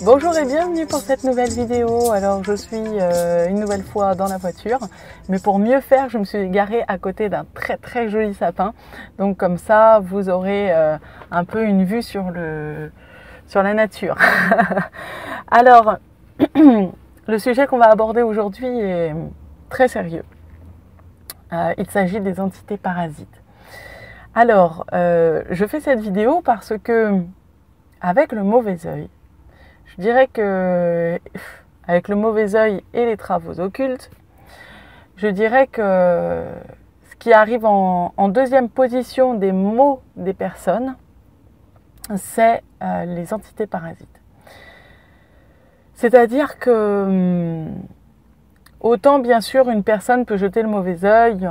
Bonjour et bienvenue pour cette nouvelle vidéo. Alors je suis une nouvelle fois dans la voiture, mais pour mieux faire, je me suis garée à côté d'un très joli sapin. Donc comme ça, vous aurez un peu une vue sur la nature. Alors, le sujet qu'on va aborder aujourd'hui est très sérieux. Il s'agit des entités parasites. Alors, je fais cette vidéo parce que, avec le mauvais œil, je dirais que, avec le mauvais œil et les travaux occultes, je dirais que ce qui arrive en deuxième position des maux des personnes, c'est les entités parasites. C'est-à-dire que, autant bien sûr une personne peut jeter le mauvais œil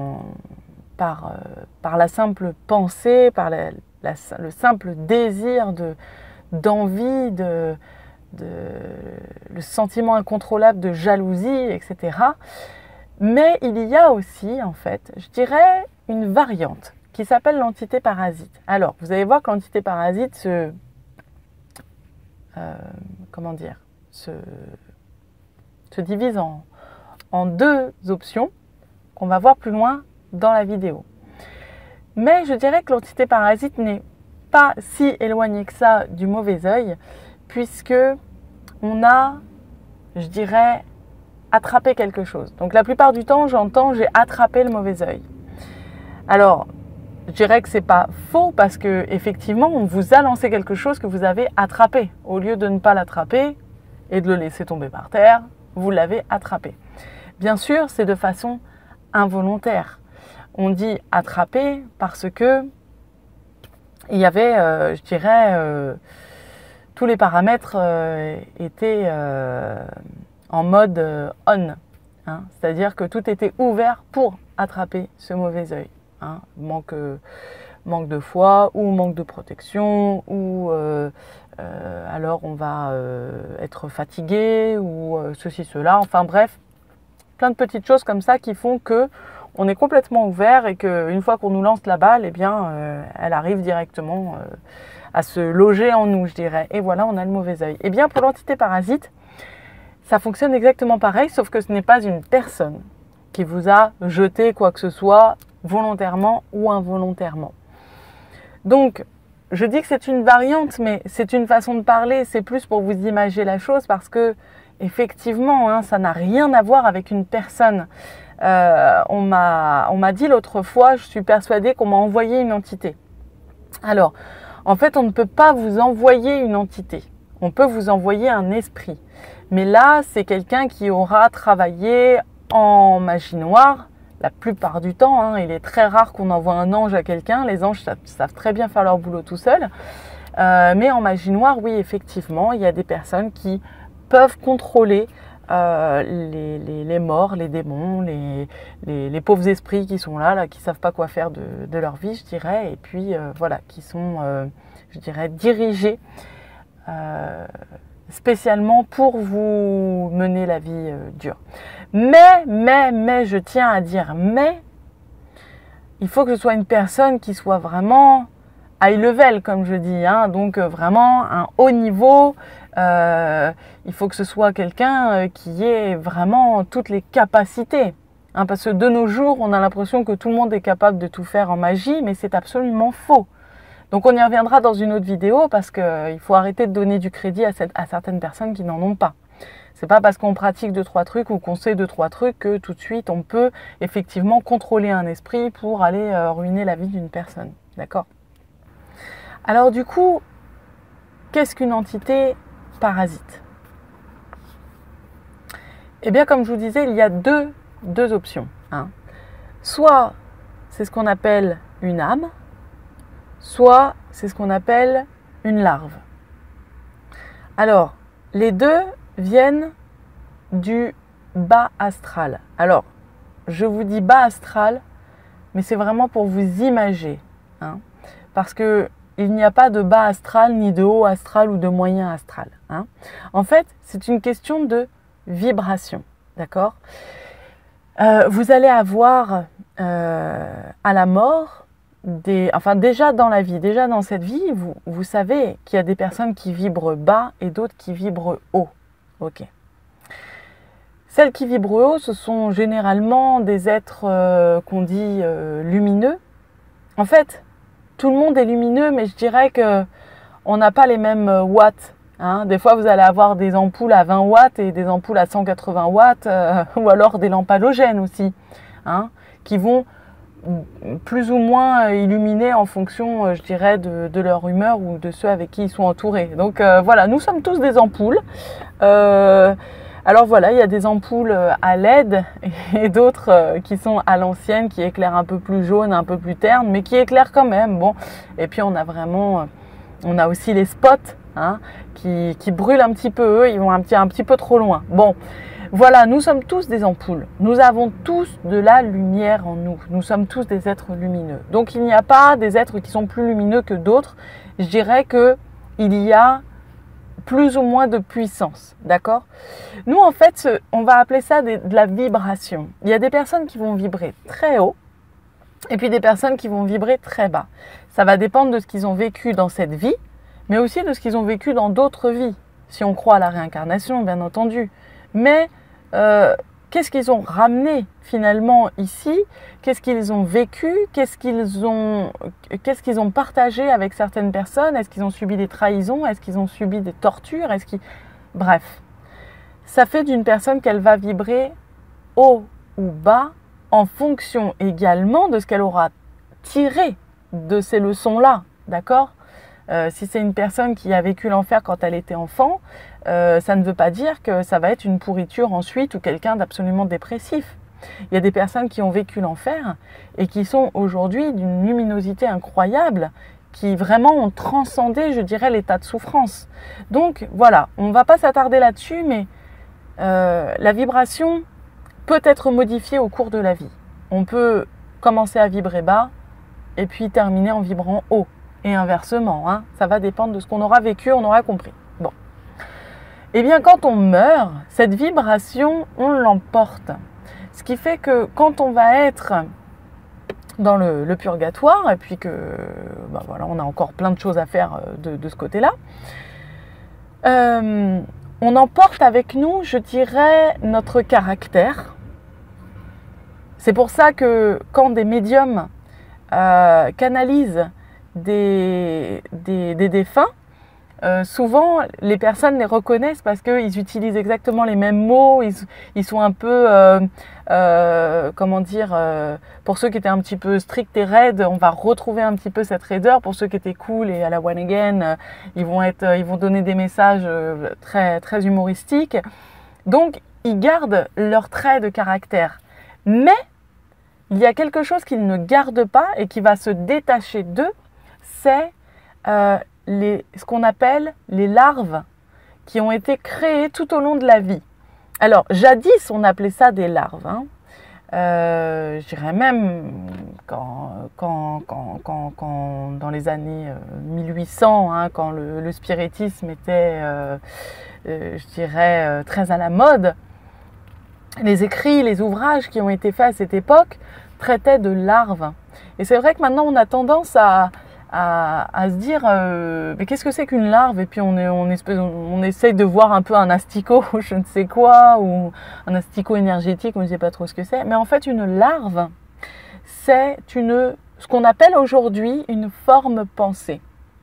par la simple pensée, par le simple désir d'envie, le sentiment incontrôlable de jalousie, etc. Mais il y a aussi, en fait, je dirais, une variante qui s'appelle l'entité parasite. Alors, vous allez voir que l'entité parasite se divise en deux options qu'on va voir plus loin dans la vidéo. Mais je dirais que l'entité parasite n'est pas si éloignée que ça du mauvais œil, puisque on a, je dirais, attrapé quelque chose. Donc la plupart du temps, j'entends « j'ai attrapé le mauvais œil ». Alors, je dirais que c'est pas faux, parce que effectivement, on vous a lancé quelque chose que vous avez attrapé. Au lieu de ne pas l'attraper et de le laisser tomber par terre, vous l'avez attrapé. Bien sûr, c'est de façon involontaire. On dit attraper parce que il y avait, je dirais, tous les paramètres étaient en mode on. Hein, c'est-à-dire que tout était ouvert pour attraper ce mauvais œil. Hein, manque de foi ou manque de protection ou alors on va être fatigué ou ceci, cela. Enfin bref, plein de petites choses comme ça qui font que on est complètement ouvert et qu'une fois qu'on nous lance la balle, eh bien, elle arrive directement à se loger en nous, je dirais. Et voilà, on a le mauvais œil. Eh bien, pour l'entité parasite, ça fonctionne exactement pareil, sauf que ce n'est pas une personne qui vous a jeté quoi que ce soit, volontairement ou involontairement. Donc, je dis que c'est une variante, mais c'est une façon de parler, c'est plus pour vous imager la chose, parce que, effectivement, hein, ça n'a rien à voir avec une personne. On m'a dit l'autre fois, je suis persuadée qu'on m'a envoyé une entité. Alors, en fait, on ne peut pas vous envoyer une entité. On peut vous envoyer un esprit. Mais là, c'est quelqu'un qui aura travaillé en magie noire. La plupart du temps, hein, il est très rare qu'on envoie un ange à quelqu'un. Les anges savent très bien faire leur boulot tout seuls. Mais en magie noire, oui, effectivement, il y a des personnes qui peuvent contrôler les morts, les démons, les pauvres esprits qui sont là qui ne savent pas quoi faire de leur vie, je dirais, et puis voilà, qui sont, je dirais, dirigés spécialement pour vous mener la vie dure. Mais, je tiens à dire, mais, il faut que ce soit une personne qui soit vraiment high level, comme je dis, hein, donc vraiment un haut niveau. Il faut que ce soit quelqu'un qui ait vraiment toutes les capacités. Hein, parce que de nos jours, on a l'impression que tout le monde est capable de tout faire en magie, mais c'est absolument faux. Donc on y reviendra dans une autre vidéo, parce qu'il faut arrêter de donner du crédit à certaines personnes qui n'en ont pas. C'est pas parce qu'on pratique 2-3 trucs ou qu'on sait 2-3 trucs que tout de suite on peut effectivement contrôler un esprit pour aller ruiner la vie d'une personne. D'accord ? Alors du coup, qu'est-ce qu'une entité parasite ? Eh bien, comme je vous disais, il y a deux options. Hein. Soit c'est ce qu'on appelle une âme, soit c'est ce qu'on appelle une larve. Alors, les deux viennent du bas astral. Alors, je vous dis bas astral, mais c'est vraiment pour vous imager. Hein, parce que il n'y a pas de bas astral, ni de haut astral ou de moyen astral. Hein. En fait, c'est une question de vibration. D'accord ? Vous allez avoir à la mort enfin déjà dans la vie, déjà dans cette vie, vous savez qu'il y a des personnes qui vibrent bas et d'autres qui vibrent haut. Ok. Celles qui vibrent haut, ce sont généralement des êtres qu'on dit lumineux. En fait, tout le monde est lumineux, mais je dirais que on n'a pas les mêmes watts. Hein. Des fois, vous allez avoir des ampoules à 20 watts et des ampoules à 180 watts, ou alors des lampes halogènes aussi, hein, qui vont plus ou moins illuminer en fonction, je dirais, de leur humeur ou de ceux avec qui ils sont entourés. Donc voilà, nous sommes tous des ampoules. Alors voilà, il y a des ampoules à LED et d'autres qui sont à l'ancienne, qui éclairent un peu plus jaune, un peu plus terne, mais qui éclairent quand même. Bon, et puis on a aussi les spots, hein, qui brûlent un petit peu. Eux, ils vont un petit peu trop loin. Bon, voilà, nous sommes tous des ampoules. Nous avons tous de la lumière en nous. Nous sommes tous des êtres lumineux. Donc il n'y a pas des êtres qui sont plus lumineux que d'autres. Je dirais que il y a plus ou moins de puissance, d'accord? Nous, en fait, on va appeler ça de la vibration. Il y a des personnes qui vont vibrer très haut et puis des personnes qui vont vibrer très bas. Ça va dépendre de ce qu'ils ont vécu dans cette vie, mais aussi de ce qu'ils ont vécu dans d'autres vies, si on croit à la réincarnation, bien entendu. Mais qu'est-ce qu'ils ont ramené finalement ici? Qu'est-ce qu'ils ont vécu? Qu'est-ce qu'ils ont partagé avec certaines personnes? Est-ce qu'ils ont subi des trahisons? Est-ce qu'ils ont subi des tortures? Bref, ça fait d'une personne qu'elle va vibrer haut ou bas en fonction également de ce qu'elle aura tiré de ces leçons-là, d'accord? Si c'est une personne qui a vécu l'enfer quand elle était enfant, ça ne veut pas dire que ça va être une pourriture ensuite ou quelqu'un d'absolument dépressif. Il y a des personnes qui ont vécu l'enfer et qui sont aujourd'hui d'une luminosité incroyable, qui vraiment ont transcendé, je dirais, l'état de souffrance. Donc voilà, on ne va pas s'attarder là-dessus, mais la vibration peut être modifiée au cours de la vie. On peut commencer à vibrer bas et puis terminer en vibrant haut. Et inversement, hein, ça va dépendre de ce qu'on aura vécu, on aura compris. Bon. Eh bien, quand on meurt, cette vibration, on l'emporte. Ce qui fait que quand on va être dans le purgatoire, et puis que voilà, on a encore plein de choses à faire de ce côté-là, on emporte avec nous, je dirais, notre caractère. C'est pour ça que quand des médiums canalisent des défunts, souvent les personnes les reconnaissent parce qu'ils utilisent exactement les mêmes mots, ils sont un peu, comment dire, pour ceux qui étaient un petit peu stricts et raides, on va retrouver un petit peu cette raideur. Pour ceux qui étaient cool et à la one again, ils vont donner des messages très, très humoristiques. Donc ils gardent leur trait de caractère. Mais il y a quelque chose qu'ils ne gardent pas et qui va se détacher d'eux, c'est ce qu'on appelle les larves qui ont été créées tout au long de la vie. Alors, jadis, on appelait ça des larves. Hein. Je dirais même quand dans les années 1800, hein, quand le spiritisme était, je dirais, très à la mode, les écrits, les ouvrages qui ont été faits à cette époque traitaient de larves. Et c'est vrai que maintenant, on a tendance à se dire mais qu'est-ce que c'est qu'une larve? Et puis on essaye de voir un peu un asticot ou je ne sais quoi, ou un asticot énergétique, on ne sait pas trop ce que c'est. Mais en fait, une larve, c'est ce qu'on appelle aujourd'hui une forme pensée.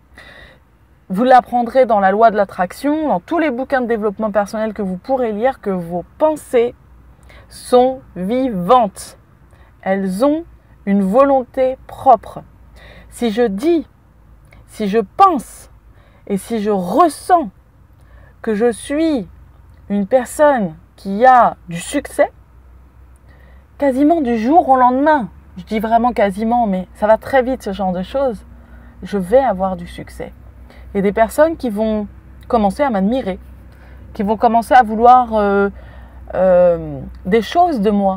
Vous l'apprendrez dans la loi de l'attraction, dans tous les bouquins de développement personnel que vous pourrez lire, que vos pensées sont vivantes. Elles ont une volonté propre. Si je dis, si je pense et si je ressens que je suis une personne qui a du succès, quasiment du jour au lendemain, je dis vraiment quasiment, mais ça va très vite ce genre de choses, je vais avoir du succès. Il y a des personnes qui vont commencer à m'admirer, qui vont commencer à vouloir des choses de moi,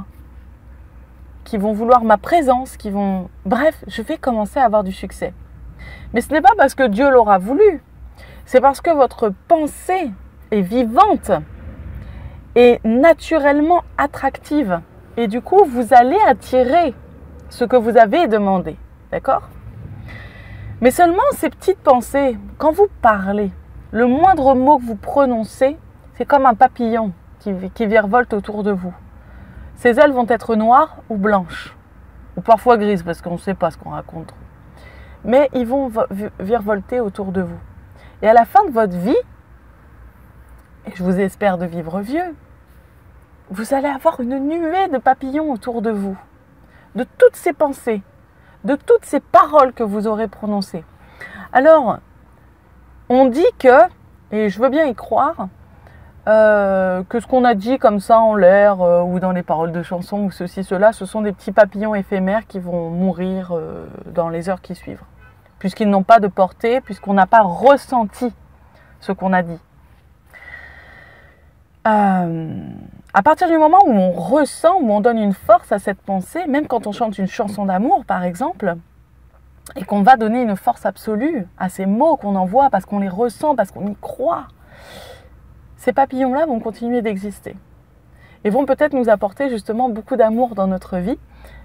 qui vont vouloir ma présence, bref, je vais commencer à avoir du succès. Mais ce n'est pas parce que Dieu l'aura voulu, c'est parce que votre pensée est vivante et naturellement attractive. Et du coup, vous allez attirer ce que vous avez demandé. D'accord ? Mais seulement ces petites pensées, quand vous parlez, le moindre mot que vous prononcez, c'est comme un papillon qui virevolte autour de vous. Ces ailes vont être noires ou blanches, ou parfois grises, parce qu'on ne sait pas ce qu'on raconte. Mais ils vont virevolter autour de vous. Et à la fin de votre vie, et je vous espère de vivre vieux, vous allez avoir une nuée de papillons autour de vous, de toutes ces pensées, de toutes ces paroles que vous aurez prononcées. Alors, on dit que, et je veux bien y croire, que ce qu'on a dit comme ça en l'air, ou dans les paroles de chansons, ou ceci, cela, ce sont des petits papillons éphémères qui vont mourir dans les heures qui suivent. Puisqu'ils n'ont pas de portée, puisqu'on n'a pas ressenti ce qu'on a dit. À partir du moment où on ressent, où on donne une force à cette pensée, même quand on chante une chanson d'amour par exemple, et qu'on va donner une force absolue à ces mots qu'on envoie parce qu'on les ressent, parce qu'on y croit, ces papillons-là vont continuer d'exister. Et vont peut-être nous apporter justement beaucoup d'amour dans notre vie,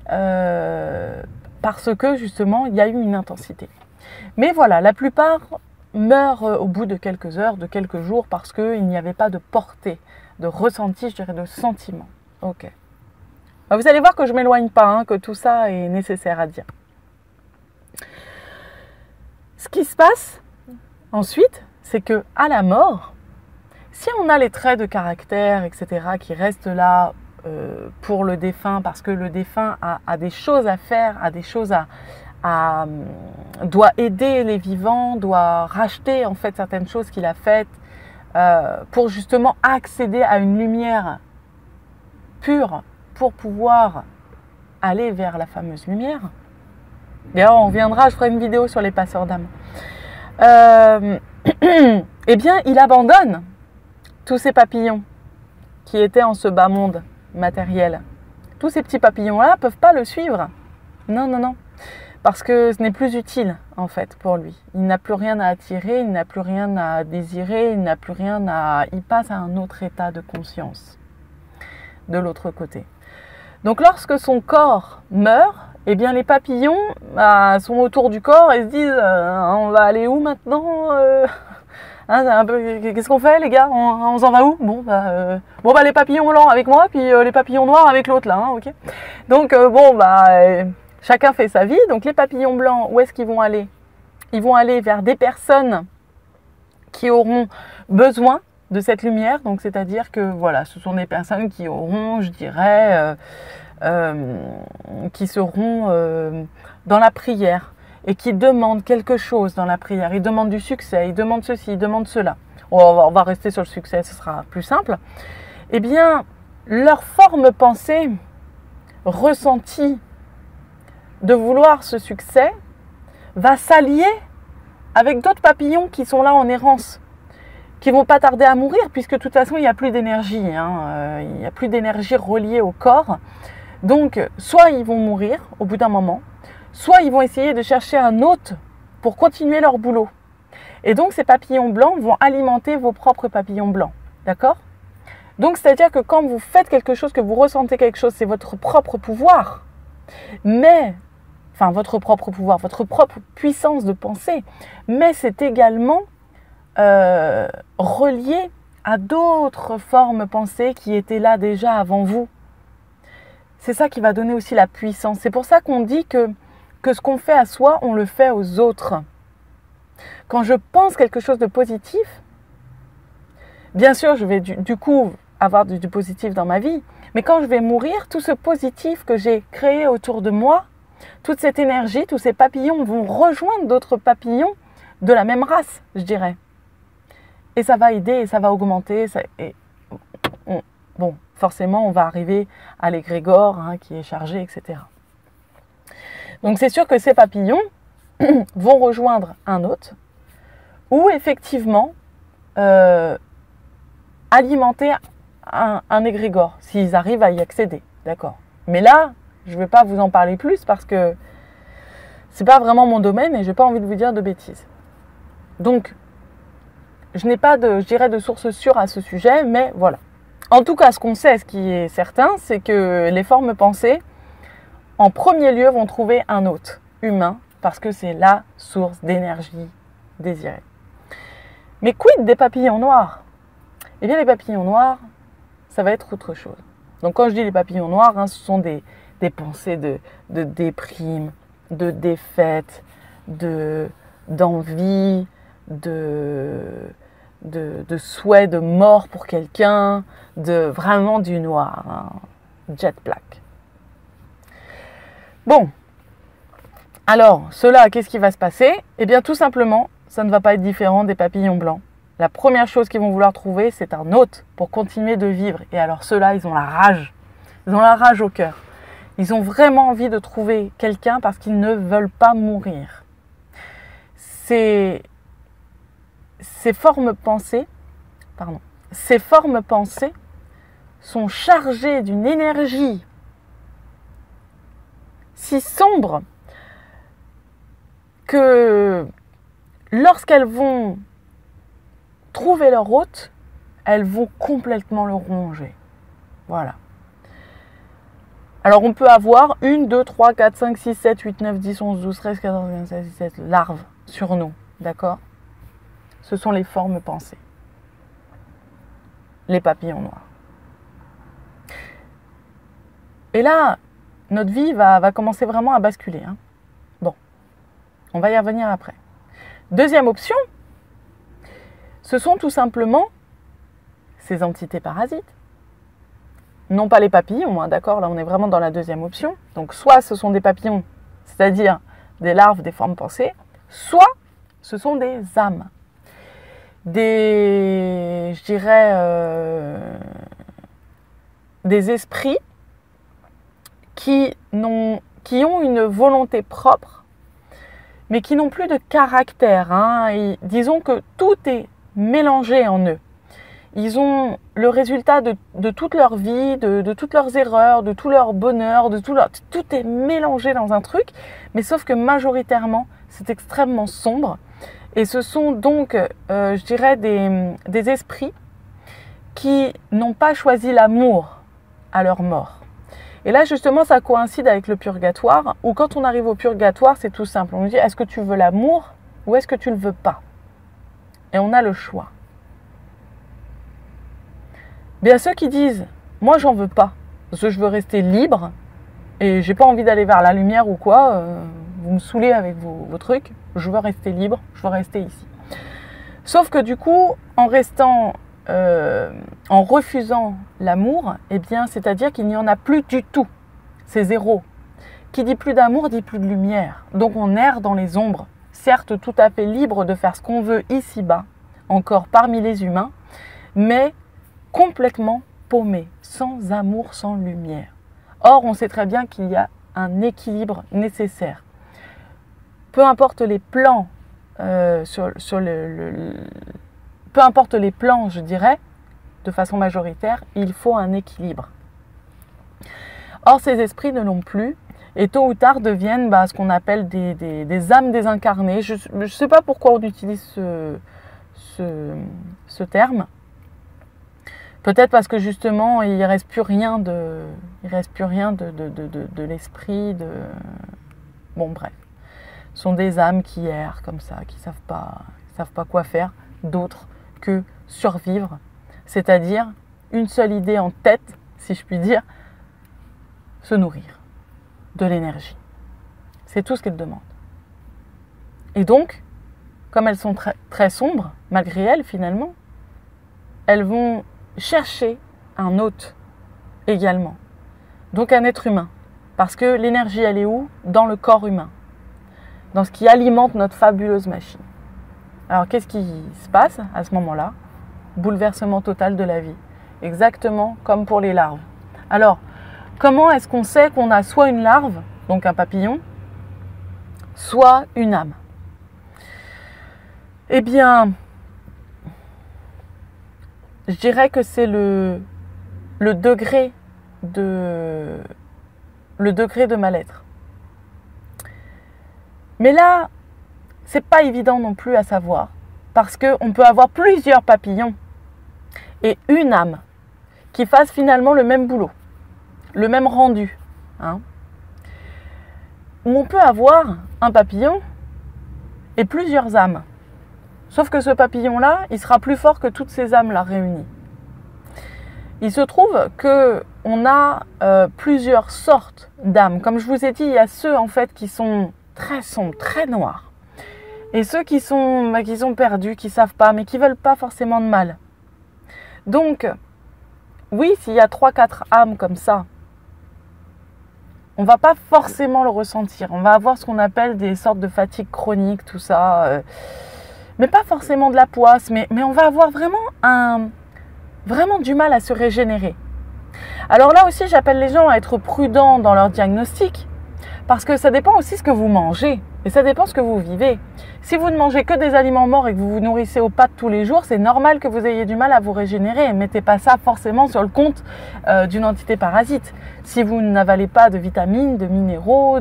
parce que justement il y a eu une intensité. Mais voilà, la plupart meurent au bout de quelques heures, de quelques jours, parce qu'il n'y avait pas de portée, de ressenti, je dirais, de sentiment. Ok. Vous allez voir que je ne m'éloigne pas, que tout ça est nécessaire à dire. Ce qui se passe ensuite, c'est que à la mort, si on a les traits de caractère, etc., qui restent là pour le défunt, parce que le défunt a des choses à faire, a des choses doit aider les vivants, doit racheter en fait certaines choses qu'il a faites pour justement accéder à une lumière pure pour pouvoir aller vers la fameuse lumière. D'ailleurs, on viendra, je ferai une vidéo sur les passeurs d'âme. Eh bien, il abandonne tous ces papillons qui étaient en ce bas monde matériel. Tous ces petits papillons-là ne peuvent pas le suivre. Non, non, non. Parce que ce n'est plus utile, en fait, pour lui. Il n'a plus rien à attirer, il n'a plus rien à désirer, il n'a plus rien à... Il passe à un autre état de conscience, de l'autre côté. Donc, lorsque son corps meurt, eh bien, les papillons sont autour du corps et se disent on va aller où maintenant qu'est-ce qu'on fait, les gars, on s'en va où? Bon, les papillons blancs avec moi, puis les papillons noirs avec l'autre, là, ok. Donc, chacun fait sa vie. Donc, les papillons blancs, où est-ce qu'ils vont aller? Ils vont aller vers des personnes qui auront besoin de cette lumière. Donc, c'est-à-dire que, voilà, ce sont des personnes qui auront, je dirais, qui seront dans la prière et qui demandent quelque chose dans la prière. Ils demandent du succès, ils demandent ceci, ils demandent cela. On va rester sur le succès, ce sera plus simple. Eh bien, leur forme pensée, ressentie de vouloir ce succès, va s'allier avec d'autres papillons qui sont là en errance, qui ne vont pas tarder à mourir, puisque de toute façon, il n'y a plus d'énergie. Il n'y a plus d'énergie reliée au corps. Donc, soit ils vont mourir au bout d'un moment, soit ils vont essayer de chercher un hôte pour continuer leur boulot. Et donc, ces papillons blancs vont alimenter vos propres papillons blancs. D'accord ? Donc, c'est-à-dire que quand vous faites quelque chose, que vous ressentez quelque chose, c'est votre propre pouvoir. Mais, enfin, votre propre pouvoir, votre propre puissance de pensée. Mais c'est également relié à d'autres formes pensées qui étaient là déjà avant vous. C'est ça qui va donner aussi la puissance. C'est pour ça qu'on dit que ce qu'on fait à soi, on le fait aux autres. Quand je pense quelque chose de positif, bien sûr, je vais du coup avoir du positif dans ma vie, mais quand je vais mourir, tout ce positif que j'ai créé autour de moi, toute cette énergie, tous ces papillons vont rejoindre d'autres papillons de la même race, je dirais. Et ça va aider, et ça va augmenter. Bon, forcément, on va arriver à l'égrégore qui est chargé, etc. Donc, c'est sûr que ces papillons vont rejoindre un hôte ou effectivement alimenter un égrégore, s'ils arrivent à y accéder. D'accord. Mais là, je ne vais pas vous en parler plus parce que ce n'est pas vraiment mon domaine et je n'ai pas envie de vous dire de bêtises. Donc, je n'ai pas de source sûre à ce sujet, mais voilà. En tout cas, ce qu'on sait, ce qui est certain, c'est que les formes pensées, en premier lieu, vont trouver un hôte humain parce que c'est la source d'énergie désirée. Mais quid des papillons noirs? Eh bien, les papillons noirs, ça va être autre chose. Donc, quand je dis les papillons noirs, ce sont des pensées de déprime, de défaite, d'envie, de souhait de mort pour quelqu'un, vraiment du noir, jet black. Bon, alors, ceux-là, qu'est-ce qui va se passer? Eh bien, tout simplement, ça ne va pas être différent des papillons blancs. La première chose qu'ils vont vouloir trouver, c'est un hôte pour continuer de vivre. Et alors, ceux-là, ils ont la rage. Ils ont la rage au cœur. Ils ont vraiment envie de trouver quelqu'un parce qu'ils ne veulent pas mourir. Ces formes pensées sont chargées d'une énergie si sombre que lorsqu'elles vont trouver leur hôte, elles vont complètement le ronger. Voilà. Alors on peut avoir 1, 2, 3, 4, 5, 6, 7, 8, 9, 10, 11, 12, 13, 14, 15, 16, 17 larves sur nous. D'accord? Ce sont les formes pensées. Les papillons noirs. Et là, notre vie va commencer vraiment à basculer. Bon, on va y revenir après. Deuxième option, ce sont tout simplement ces entités parasites. Non pas les papillons, d'accord, là on est vraiment dans la deuxième option. Donc soit ce sont des papillons, c'est-à-dire des larves, des formes pensées, soit ce sont des âmes. Des esprits qui ont une volonté propre, mais qui n'ont plus de caractère. Et disons que tout est mélangé en eux. Ils ont le résultat de toute leur vie, de toutes leurs erreurs, de tout leur bonheur, tout est mélangé dans un truc, mais sauf que majoritairement, c'est extrêmement sombre. Et ce sont donc, des esprits qui n'ont pas choisi l'amour à leur mort. Et là, justement, ça coïncide avec le purgatoire, où quand on arrive au purgatoire, c'est tout simple. On nous dit, est-ce que tu veux l'amour ou est-ce que tu ne le veux pas? Et on a le choix. Bien, ceux qui disent, moi, j'en veux pas, parce que je veux rester libre, et j'ai pas envie d'aller vers la lumière ou quoi, vous me saoulez avec vos trucs, je veux rester libre, je veux rester ici. Sauf que du coup, en refusant l'amour, eh bien, c'est-à-dire qu'il n'y en a plus du tout. C'est zéro. Qui dit plus d'amour, dit plus de lumière. Donc on erre dans les ombres, certes tout à fait libre de faire ce qu'on veut ici-bas, encore parmi les humains, mais complètement paumé, sans amour, sans lumière. Or, on sait très bien qu'il y a un équilibre nécessaire. Peu importe les plans, peu importe les plans, je dirais, de façon majoritaire, il faut un équilibre. Or, ces esprits ne l'ont plus et tôt ou tard deviennent ce qu'on appelle des âmes désincarnées. Je ne sais pas pourquoi on utilise ce terme. Peut-être parce que justement, il ne reste plus rien de l'esprit. Bon, bref. Ce sont des âmes qui errent comme ça, qui ne savent pas quoi faire d'autre que survivre. C'est-à-dire une seule idée en tête, si je puis dire, se nourrir de l'énergie. C'est tout ce qu'elles demandent. Et donc, comme elles sont très, très sombres, malgré elles finalement, elles vont chercher un hôte également. Donc un être humain. Parce que l'énergie, elle est où? Dans le corps humain. Dans ce qui alimente notre fabuleuse machine. Alors qu'est-ce qui se passe à ce moment-là? Bouleversement total de la vie. Exactement comme pour les larves. Alors, comment est-ce qu'on sait qu'on a soit une larve, donc un papillon, soit une âme? Eh bien, je dirais que c'est le degré de mal-être. Mais là, c'est pas évident non plus à savoir, parce qu'on peut avoir plusieurs papillons et une âme qui fassent finalement le même boulot, le même rendu. où on peut avoir un papillon et plusieurs âmes. Sauf que ce papillon-là, il sera plus fort que toutes ces âmes-là réunies. Il se trouve qu'on a plusieurs sortes d'âmes. Comme je vous ai dit, il y a ceux en fait qui sont très sombres, très noirs. Et ceux qui sont perdus, qui ne savent pas, mais qui ne veulent pas forcément de mal. Donc, oui, s'il y a 3-4 âmes comme ça, on ne va pas forcément le ressentir. On va avoir ce qu'on appelle des sortes de fatigue chronique, tout ça. Mais pas forcément de la poisse, mais on va avoir vraiment du mal à se régénérer. Alors là aussi, j'appelle les gens à être prudents dans leur diagnostic, parce que ça dépend aussi ce que vous mangez, et ça dépend ce que vous vivez. Si vous ne mangez que des aliments morts et que vous vous nourrissez aux pâtes tous les jours, c'est normal que vous ayez du mal à vous régénérer. Mettez pas ça forcément sur le compte d'une entité parasite. Si vous n'avalez pas de vitamines, de minéraux,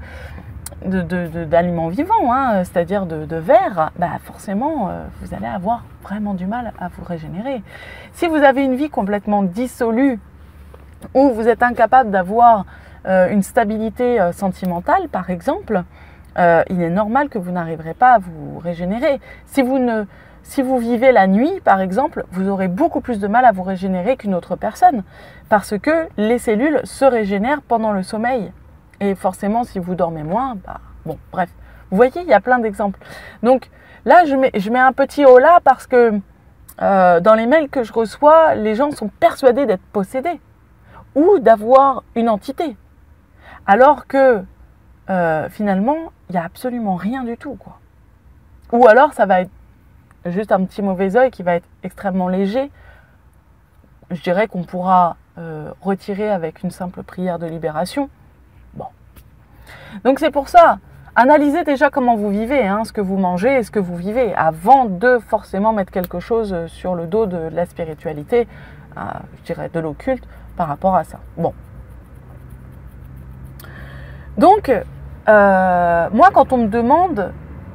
d'aliments vivants, hein, c'est-à-dire de verre, forcément, vous allez avoir vraiment du mal à vous régénérer. Si vous avez une vie complètement dissolue, ou vous êtes incapable d'avoir une stabilité sentimentale, par exemple, il est normal que vous n'arriverez pas à vous régénérer. Si vous vivez la nuit, par exemple, vous aurez beaucoup plus de mal à vous régénérer qu'une autre personne, parce que les cellules se régénèrent pendant le sommeil. Et forcément, si vous dormez moins, bon, bref. Vous voyez, il y a plein d'exemples. Donc là, je mets un petit haut là parce que dans les mails que je reçois, les gens sont persuadés d'être possédés ou d'avoir une entité. Alors que finalement, il n'y a absolument rien du tout, quoi. Ou alors, ça va être juste un petit mauvais œil qui va être extrêmement léger. Je dirais qu'on pourra retirer avec une simple prière de libération. Bon. Donc c'est pour ça, analysez déjà comment vous vivez, hein, ce que vous mangez et ce que vous vivez, avant de forcément mettre quelque chose sur le dos de la spiritualité, je dirais de l'occulte, par rapport à ça. Bon. Donc, moi, quand on me demande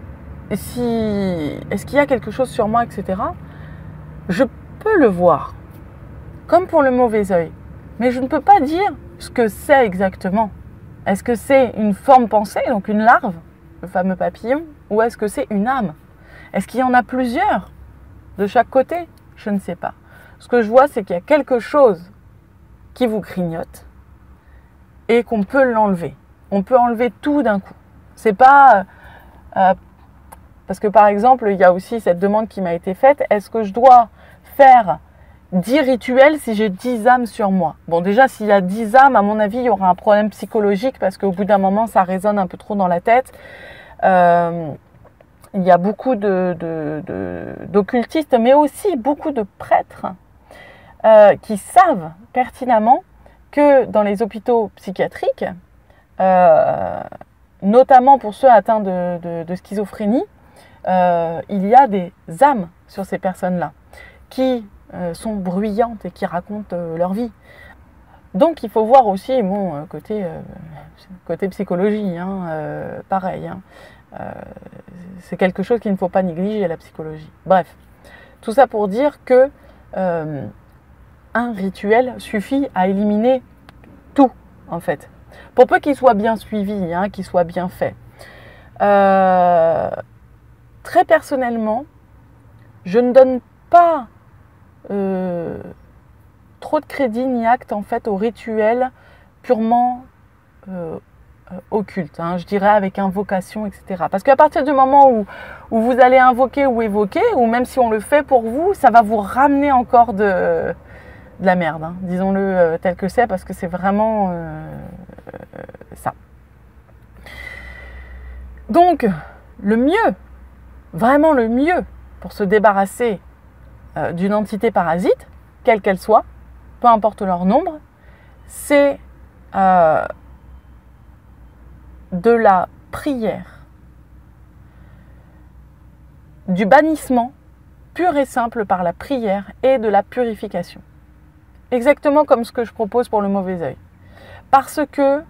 est-ce qu'il y a quelque chose sur moi, etc., je peux le voir, comme pour le mauvais œil. Mais je ne peux pas dire ce que c'est exactement. Est-ce que c'est une forme pensée, donc une larve, le fameux papillon, ou est-ce que c'est une âme? Est-ce qu'il y en a plusieurs de chaque côté? Je ne sais pas. Ce que je vois, c'est qu'il y a quelque chose qui vous grignote et qu'on peut l'enlever. On peut enlever tout d'un coup. C'est pas... parce que par exemple, il y a aussi cette demande qui m'a été faite. Est-ce que je dois faire 10 rituels si j'ai 10 âmes sur moi? Bon, déjà, s'il y a 10 âmes, à mon avis, il y aura un problème psychologique parce qu'au bout d'un moment, ça résonne un peu trop dans la tête. Il y a beaucoup d'occultistes, mais aussi beaucoup de prêtres qui savent pertinemment que dans les hôpitaux psychiatriques, notamment pour ceux atteints de schizophrénie, il y a des âmes sur ces personnes-là qui sont bruyantes et qui racontent leur vie. Donc il faut voir aussi mon côté psychologie, hein, pareil. Hein. C'est quelque chose qu'il ne faut pas négliger, la psychologie. Bref, tout ça pour dire que un rituel suffit à éliminer tout, en fait. Pour peu qu'il soit bien suivi, hein, qu'il soit bien fait. Très personnellement, je ne donne pas trop de crédit ni acte en fait au rituel purement occulte, hein, je dirais avec invocation, etc. Parce qu'à partir du moment où vous allez invoquer ou évoquer, ou même si on le fait pour vous, ça va vous ramener encore de la merde, hein, disons-le tel que c'est, parce que c'est vraiment ça. Donc, le mieux, vraiment le mieux pour se débarrasser d'une entité parasite, quelle qu'elle soit, peu importe leur nombre, c'est de la prière, du bannissement pur et simple par la prière et de la purification. Exactement comme ce que je propose pour le mauvais œil. Parce que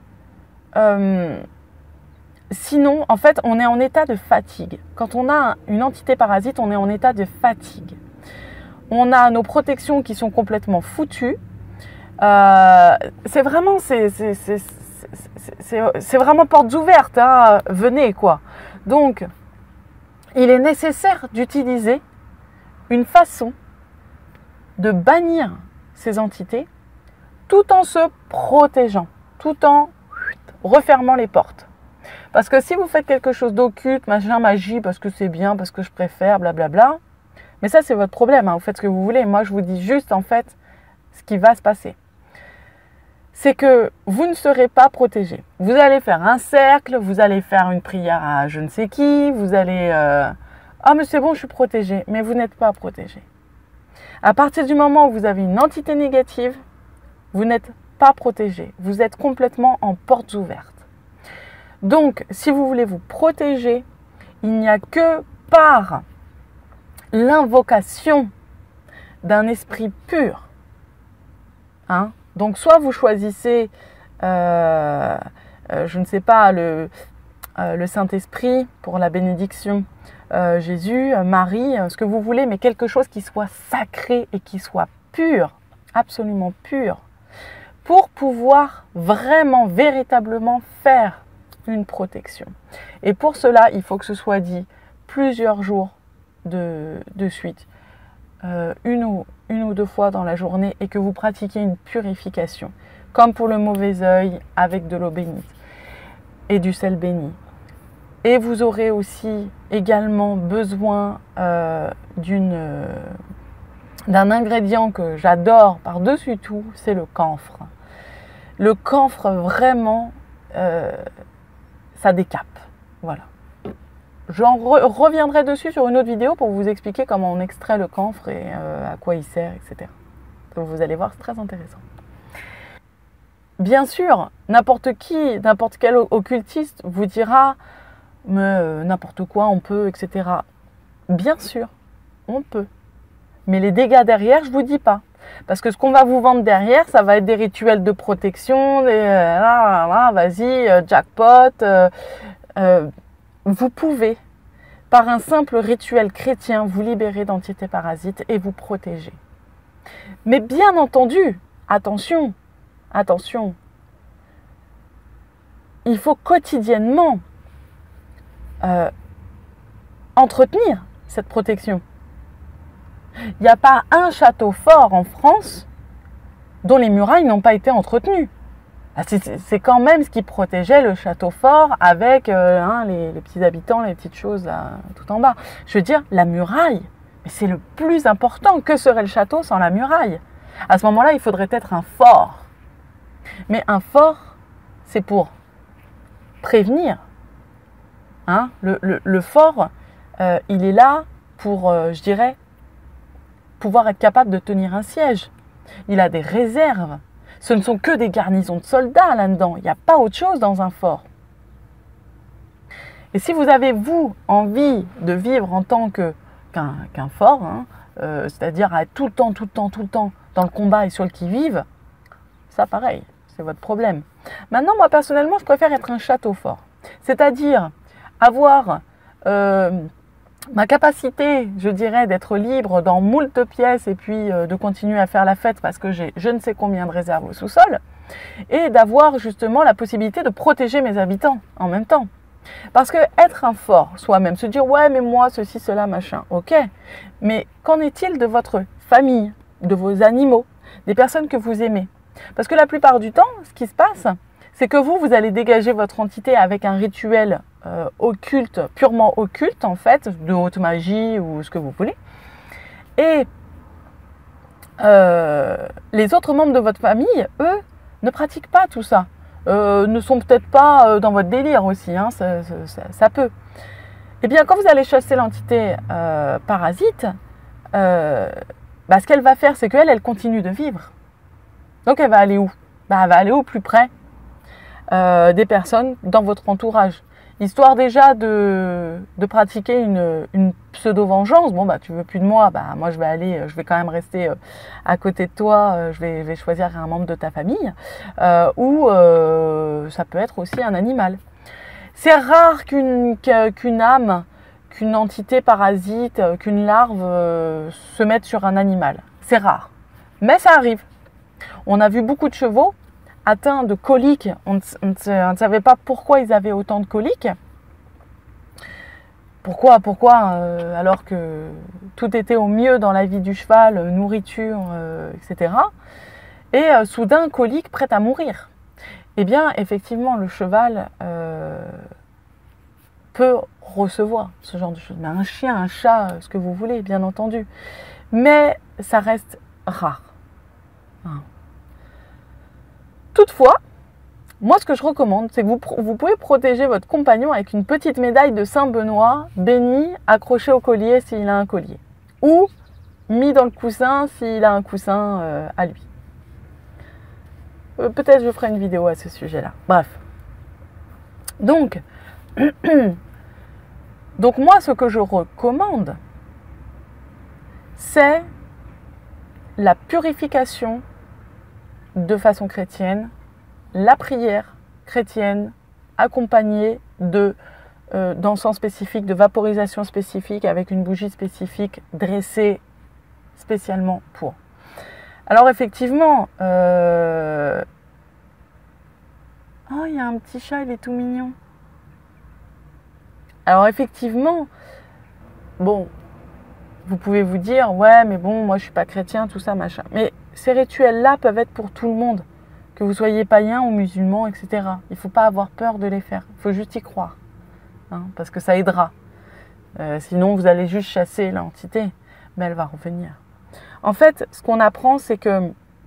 sinon, en fait, on est en état de fatigue. Quand on a une entité parasite, on est en état de fatigue. On a nos protections qui sont complètement foutues. C'est c'est vraiment portes ouvertes, hein, venez quoi. Donc, il est nécessaire d'utiliser une façon de bannir ces entités tout en se protégeant, tout en refermant les portes. Parce que si vous faites quelque chose d'occulte, machin, magie, parce que c'est bien, parce que je préfère, blablabla, mais ça c'est votre problème, hein, vous faites ce que vous voulez. Moi je vous dis juste en fait ce qui va se passer. C'est que vous ne serez pas protégé. Vous allez faire un cercle, vous allez faire une prière à je ne sais qui, vous allez... Ah mais c'est bon, je suis protégé. Mais vous n'êtes pas protégé. À partir du moment où vous avez une entité négative, vous n'êtes pas protégé. Vous êtes complètement en portes ouvertes. Donc, si vous voulez vous protéger, il n'y a que par l'invocation d'un esprit pur. Hein? Donc, soit vous choisissez, je ne sais pas, le Saint-Esprit pour la bénédiction, Jésus, Marie, ce que vous voulez, mais quelque chose qui soit sacré et qui soit pur, absolument pur, pour pouvoir vraiment, véritablement faire une protection. Et pour cela, il faut que ce soit dit plusieurs jours de suite, une ou deux fois dans la journée, et que vous pratiquiez une purification, comme pour le mauvais œil avec de l'eau bénite et du sel béni. Et vous aurez aussi également besoin d'un ingrédient que j'adore par-dessus tout, c'est le camphre. Le camphre, vraiment, ça décape. Voilà. J'en reviendrai dessus sur une autre vidéo pour vous expliquer comment on extrait le camphre et à quoi il sert, etc. Donc vous allez voir, c'est très intéressant. Bien sûr, n'importe quel occultiste vous dira mais n'importe quoi, on peut, etc. Bien sûr, on peut. Mais les dégâts derrière, je ne vous dis pas. Parce que ce qu'on va vous vendre derrière, ça va être des rituels de protection, vas-y, jackpot. Vous pouvez, par un simple rituel chrétien, vous libérer d'entités parasites et vous protéger. Mais bien entendu, attention, il faut quotidiennement entretenir cette protection. Il n'y a pas un château fort en France dont les murailles n'ont pas été entretenues. C'est quand même ce qui protégeait le château fort avec les petits habitants, les petites choses là, tout en bas. Je veux dire, la muraille, c'est le plus important. Que serait le château sans la muraille? À ce moment-là, il faudrait être un fort. Mais un fort, c'est pour prévenir. Hein? Le fort, il est là pour, je dirais, pouvoir être capable de tenir un siège. Il a des réserves. Ce ne sont que des garnisons de soldats là-dedans. Il n'y a pas autre chose dans un fort. Et si vous avez, vous, envie de vivre en tant qu'un fort, hein, c'est-à-dire à être tout le temps dans le combat et sur le qui-vive, ça pareil, c'est votre problème. Maintenant, moi personnellement, je préfère être un château fort. C'est-à-dire avoir ma capacité, je dirais, d'être libre dans moult pièces et puis de continuer à faire la fête parce que j'ai je ne sais combien de réserves au sous-sol et d'avoir justement la possibilité de protéger mes habitants en même temps. Parce que être un fort soi-même, se dire ouais mais moi ceci, cela, machin, ok, mais qu'en est-il de votre famille, de vos animaux, des personnes que vous aimez? Parce que la plupart du temps, ce qui se passe, c'est que vous allez dégager votre entité avec un rituel occulte, purement occulte en fait, de haute magie ou ce que vous voulez. Et les autres membres de votre famille, eux, ne pratiquent pas tout ça. Ne sont peut-être pas dans votre délire aussi, hein, ça peut. Eh bien, quand vous allez chasser l'entité parasite, ce qu'elle va faire, c'est qu'elle, elle continue de vivre. Donc, elle va aller où? Elle va aller au plus près des personnes dans votre entourage. Histoire déjà de pratiquer une pseudo-vengeance. Bon, tu veux plus de moi, moi je vais quand même rester à côté de toi, je vais choisir un membre de ta famille. Ou ça peut être aussi un animal. C'est rare qu'une âme, qu'une entité parasite, qu'une larve se mette sur un animal. C'est rare. Mais ça arrive. On a vu beaucoup de chevaux atteints de coliques, on ne savait pas pourquoi ils avaient autant de coliques. Pourquoi alors que tout était au mieux dans la vie du cheval, nourriture, etc. Et soudain, colique, prête à mourir. Eh bien, effectivement, le cheval peut recevoir ce genre de choses. Mais un chien, un chat, ce que vous voulez, bien entendu. Mais ça reste rare. Toutefois, moi, ce que je recommande, c'est que vous pouvez protéger votre compagnon avec une petite médaille de Saint-Benoît béni, accrochée au collier s'il a un collier. Ou mis dans le coussin s'il a un coussin à lui. Peut-être je ferai une vidéo à ce sujet-là. Bref. Donc moi, ce que je recommande, c'est la purification de façon chrétienne, la prière chrétienne accompagnée d'encens spécifique, de vaporisation spécifique avec une bougie spécifique dressée spécialement pour. Alors effectivement, oh, il y a un petit chat, il est tout mignon. Alors effectivement, bon, vous pouvez vous dire, ouais, mais bon, moi je suis pas chrétien, tout ça, machin. Mais ces rituels-là peuvent être pour tout le monde, que vous soyez païen ou musulman, etc. Il ne faut pas avoir peur de les faire, il faut juste y croire, parce que ça aidera. Sinon, vous allez juste chasser l'entité, mais elle va revenir. En fait, ce qu'on apprend, c'est que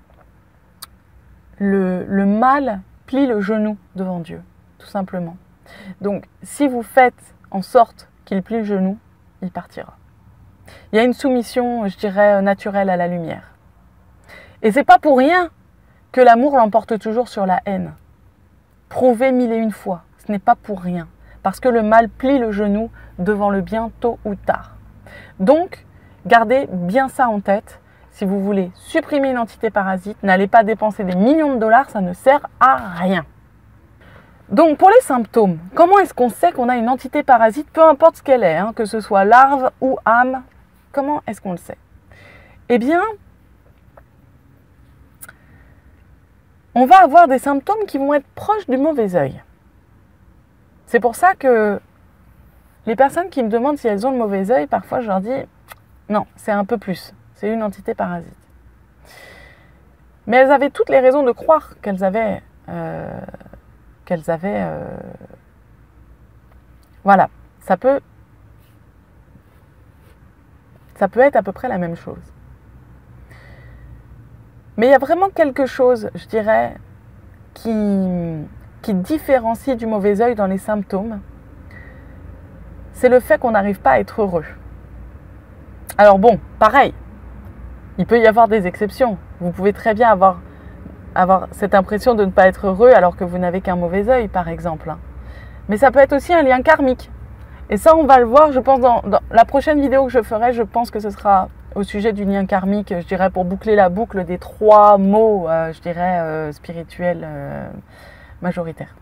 le mal plie le genou devant Dieu, tout simplement. Donc, si vous faites en sorte qu'il plie le genou, il partira. Il y a une soumission, je dirais, naturelle à la lumière. Et c'est pas pour rien que l'amour l'emporte toujours sur la haine. Prouvé 1001 fois, ce n'est pas pour rien. Parce que le mal plie le genou devant le bien tôt ou tard. Donc, gardez bien ça en tête. Si vous voulez supprimer une entité parasite, n'allez pas dépenser des millions de dollars, ça ne sert à rien. Donc, pour les symptômes, comment est-ce qu'on sait qu'on a une entité parasite, peu importe ce qu'elle est, que ce soit larve ou âme, comment est-ce qu'on le sait? Eh bien, on va avoir des symptômes qui vont être proches du mauvais œil. C'est pour ça que les personnes qui me demandent si elles ont le mauvais œil, parfois je leur dis non, c'est un peu plus, c'est une entité parasite. Mais elles avaient toutes les raisons de croire qu'elles avaient voilà, ça peut être à peu près la même chose. Mais il y a vraiment quelque chose, je dirais, qui différencie du mauvais œil dans les symptômes. C'est le fait qu'on n'arrive pas à être heureux. Alors bon, pareil, il peut y avoir des exceptions. Vous pouvez très bien avoir cette impression de ne pas être heureux alors que vous n'avez qu'un mauvais œil, par exemple. Mais ça peut être aussi un lien karmique. Et ça, on va le voir, je pense, dans la prochaine vidéo que je ferai, je pense que ce sera au sujet du lien karmique, je dirais, pour boucler la boucle des 3 mots, je dirais, spirituels majoritaires.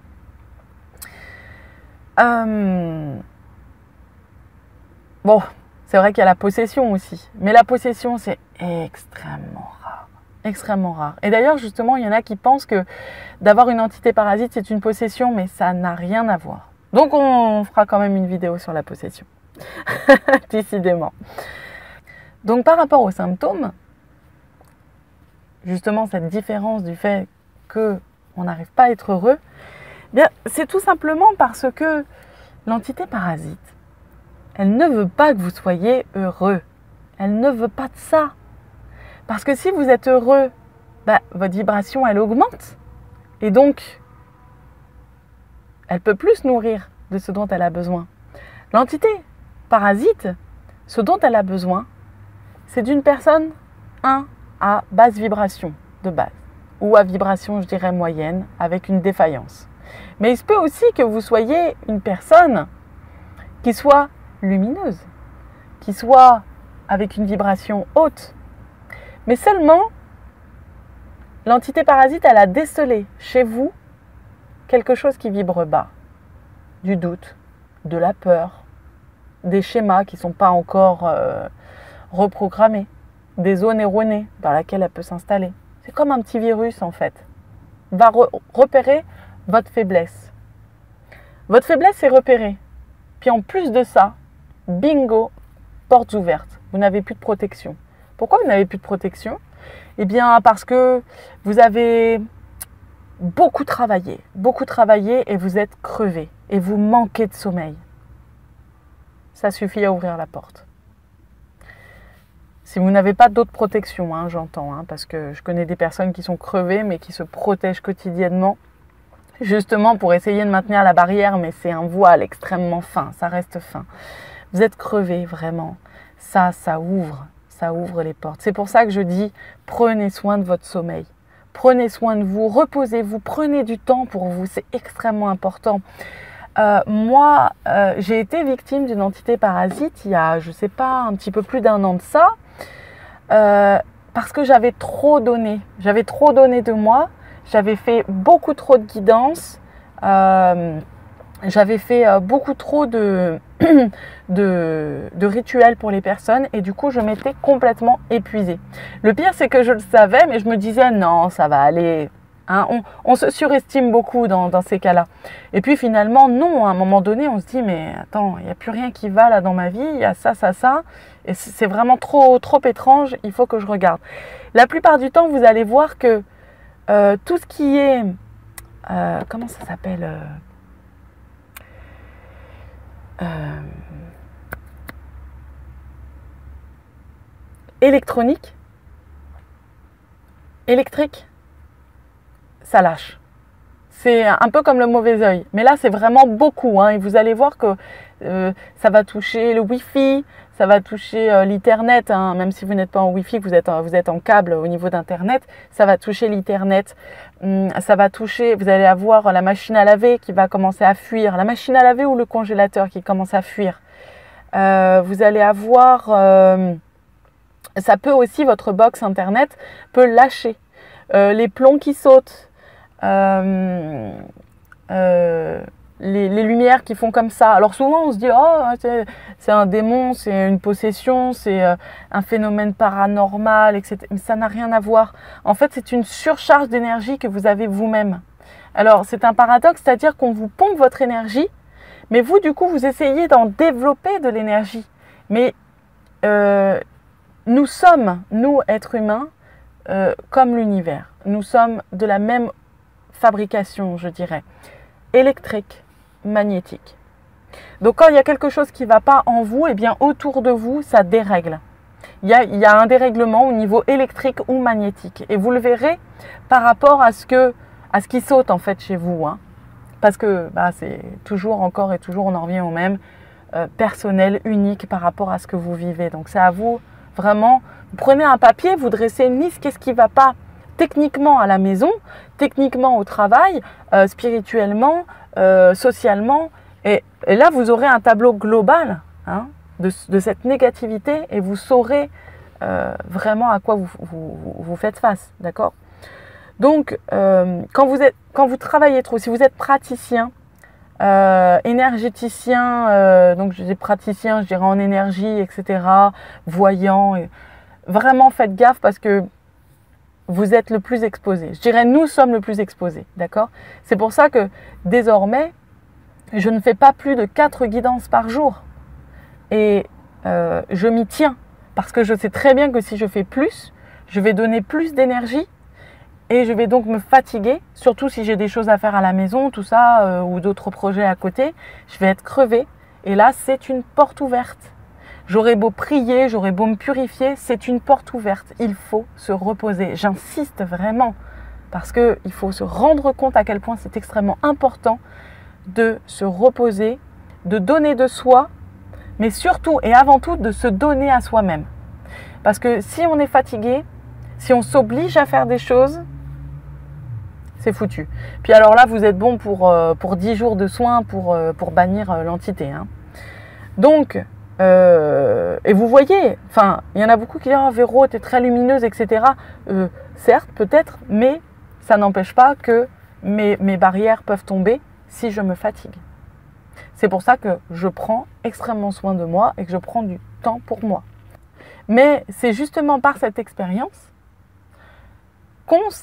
Bon, c'est vrai qu'il y a la possession aussi. Mais la possession, c'est extrêmement rare. Extrêmement rare. Et d'ailleurs, justement, il y en a qui pensent que d'avoir une entité parasite, c'est une possession, mais ça n'a rien à voir. Donc, on fera quand même une vidéo sur la possession. Décidément. Donc, par rapport aux symptômes, justement, cette différence du fait qu'on n'arrive pas à être heureux, bien, c'est tout simplement parce que l'entité parasite, elle ne veut pas que vous soyez heureux. Elle ne veut pas de ça. Parce que si vous êtes heureux, votre vibration, elle augmente. Et donc, elle peut plus nourrir de ce dont elle a besoin. L'entité parasite, ce dont elle a besoin, c'est d'une personne, à basse vibration de base. Ou à vibration, je dirais, moyenne, avec une défaillance. Mais il se peut aussi que vous soyez une personne qui soit lumineuse, qui soit avec une vibration haute. Mais seulement, l'entité parasite, elle a décelé chez vous quelque chose qui vibre bas. Du doute, de la peur, des schémas qui ne sont pas encore reprogrammés, des zones erronées dans lesquelles elle peut s'installer. C'est comme un petit virus en fait. va repérer votre faiblesse. Votre faiblesse est repérée. Puis en plus de ça, bingo, portes ouvertes. Vous n'avez plus de protection. Pourquoi vous n'avez plus de protection? Eh bien, parce que vous avez beaucoup travaillé et vous êtes crevé et vous manquez de sommeil. Ça suffit à ouvrir la porte. Si vous n'avez pas d'autres protections, hein, j'entends, hein, parce que je connais des personnes qui sont crevées mais qui se protègent quotidiennement justement pour essayer de maintenir la barrière, mais c'est un voile extrêmement fin, ça reste fin. Vous êtes crevé vraiment, ça ouvre les portes. C'est pour ça que je dis, prenez soin de votre sommeil. Prenez soin de vous, reposez-vous, prenez du temps pour vous, c'est extrêmement important. Moi, j'ai été victime d'une entité parasite il y a, je sais pas, un petit peu plus d'1 an de ça, parce que j'avais trop donné de moi, j'avais fait beaucoup trop de guidance, j'avais fait beaucoup trop de rituels pour les personnes et du coup je m'étais complètement épuisée. Le pire c'est que je le savais mais je me disais non ça va aller, hein, on se surestime beaucoup dans ces cas-là. Et puis finalement non, à un moment donné on se dit mais attends, il n'y a plus rien qui va là dans ma vie, il y a ça et c'est vraiment trop étrange, il faut que je regarde. La plupart du temps vous allez voir que tout ce qui est comment ça s'appelle électrique, ça lâche. C'est un peu comme le mauvais œil. Mais là, c'est vraiment beaucoup. Hein, et vous allez voir que ça va toucher le Wi-Fi, ça va toucher l'Ethernet. Hein, même si vous n'êtes pas en Wi-Fi, vous êtes en câble au niveau d'Internet, ça va toucher l'Ethernet. Ça va toucher, vous allez avoir la machine à laver qui va commencer à fuir. La machine à laver ou le congélateur qui commence à fuir. Vous allez avoir... ça peut aussi, votre box Internet peut lâcher. Les plombs qui sautent. Les lumières qui font comme ça. Alors souvent on se dit oh c'est un démon, c'est une possession, c'est un phénomène paranormal, etc. Mais ça n'a rien à voir. En fait c'est une surcharge d'énergie que vous avez vous-même. Alors c'est un paradoxe, c'est-à-dire qu'on vous pompe votre énergie, mais vous du coup vous essayez d'en développer de l'énergie. Mais nous sommes, nous êtres humains, comme l'univers. Nous sommes de la même fabrication, je dirais, électrique, magnétique. Donc quand il y a quelque chose qui ne va pas en vous, eh bien autour de vous, ça dérègle. Il y a un dérèglement au niveau électrique ou magnétique. Et vous le verrez par rapport à ce qui saute en fait chez vous. Hein. Parce que c'est toujours, encore et toujours, on en revient au même, personnel, unique par rapport à ce que vous vivez. Donc c'est à vous, vraiment, vous prenez un papier, vous dressez une liste, qu'est-ce qui ne va pas techniquement à la maison, techniquement au travail, spirituellement, socialement. Et là, vous aurez un tableau global hein, de cette négativité et vous saurez vraiment à quoi vous faites face. D'accord ? Donc, quand vous travaillez trop, si vous êtes praticien, énergéticien, donc je dis praticien, je dirais en énergie, etc., voyant, vraiment faites gaffe parce que vous êtes le plus exposé. Je dirais nous sommes le plus exposés, d'accord ? C'est pour ça que désormais, je ne fais pas plus de 4 guidances par jour. Et je m'y tiens parce que je sais très bien que si je fais plus, je vais donner plus d'énergie et je vais donc me fatiguer, surtout si j'ai des choses à faire à la maison, tout ça, ou d'autres projets à côté. Je vais être crevée et là, c'est une porte ouverte. J'aurais beau prier, j'aurais beau me purifier, c'est une porte ouverte. Il faut se reposer. J'insiste vraiment parce qu'il faut se rendre compte à quel point c'est extrêmement important de se reposer, de donner de soi, mais surtout et avant tout de se donner à soi-même. Parce que si on est fatigué, si on s'oblige à faire des choses, c'est foutu. Puis alors là, vous êtes bon pour 10 jours de soins pour bannir l'entité. Hein. Donc... et vous voyez, enfin, il y en a beaucoup qui disent « Véro, t'es très lumineuse, etc. » Certes, peut-être, mais ça n'empêche pas que mes barrières peuvent tomber si je me fatigue. C'est pour ça que je prends extrêmement soin de moi et que je prends du temps pour moi. Mais c'est justement par cette expérience qu'on sait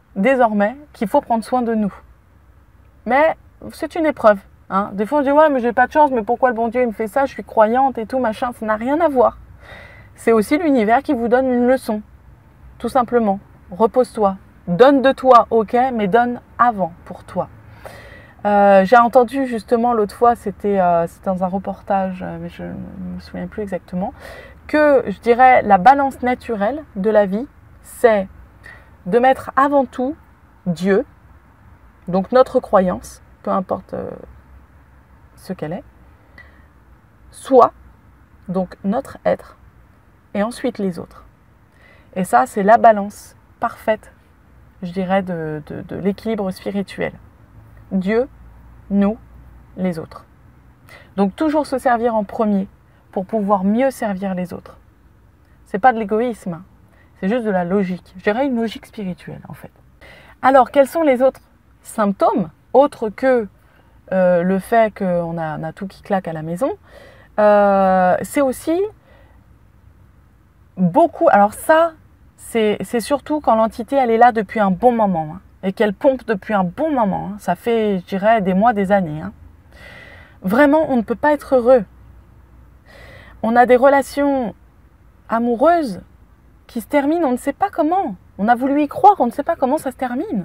désormais qu'il faut prendre soin de nous. Mais c'est une épreuve. Hein. Des fois on dit ouais mais j'ai pas de chance, mais pourquoi le bon Dieu il me fait ça, je suis croyante et tout machin, ça n'a rien à voir. C'est aussi l'univers qui vous donne une leçon, tout simplement. Repose-toi, donne de toi, ok, mais donne avant pour toi. J'ai entendu justement l'autre fois, c'était dans un reportage, mais je ne me souviens plus exactement, que je dirais la balance naturelle de la vie, c'est de mettre avant tout Dieu, donc notre croyance, peu importe ce qu'elle est, soit donc notre être, et ensuite les autres. Et ça, c'est la balance parfaite, je dirais, de l'équilibre spirituel. Dieu, nous, les autres. Donc toujours se servir en premier pour pouvoir mieux servir les autres. C'est pas de l'égoïsme, c'est juste de la logique. Je dirais une logique spirituelle en fait. Alors quels sont les autres symptômes, autres que le fait qu'on a tout qui claque à la maison? C'est aussi beaucoup, alors ça, c'est surtout quand l'entité elle est là depuis un bon moment hein, et qu'elle pompe depuis un bon moment. Hein. Ça fait, je dirais, des mois, des années. Hein. Vraiment, on ne peut pas être heureux. On a des relations amoureuses qui se terminent, on ne sait pas comment. On a voulu y croire, on ne sait pas comment ça se termine.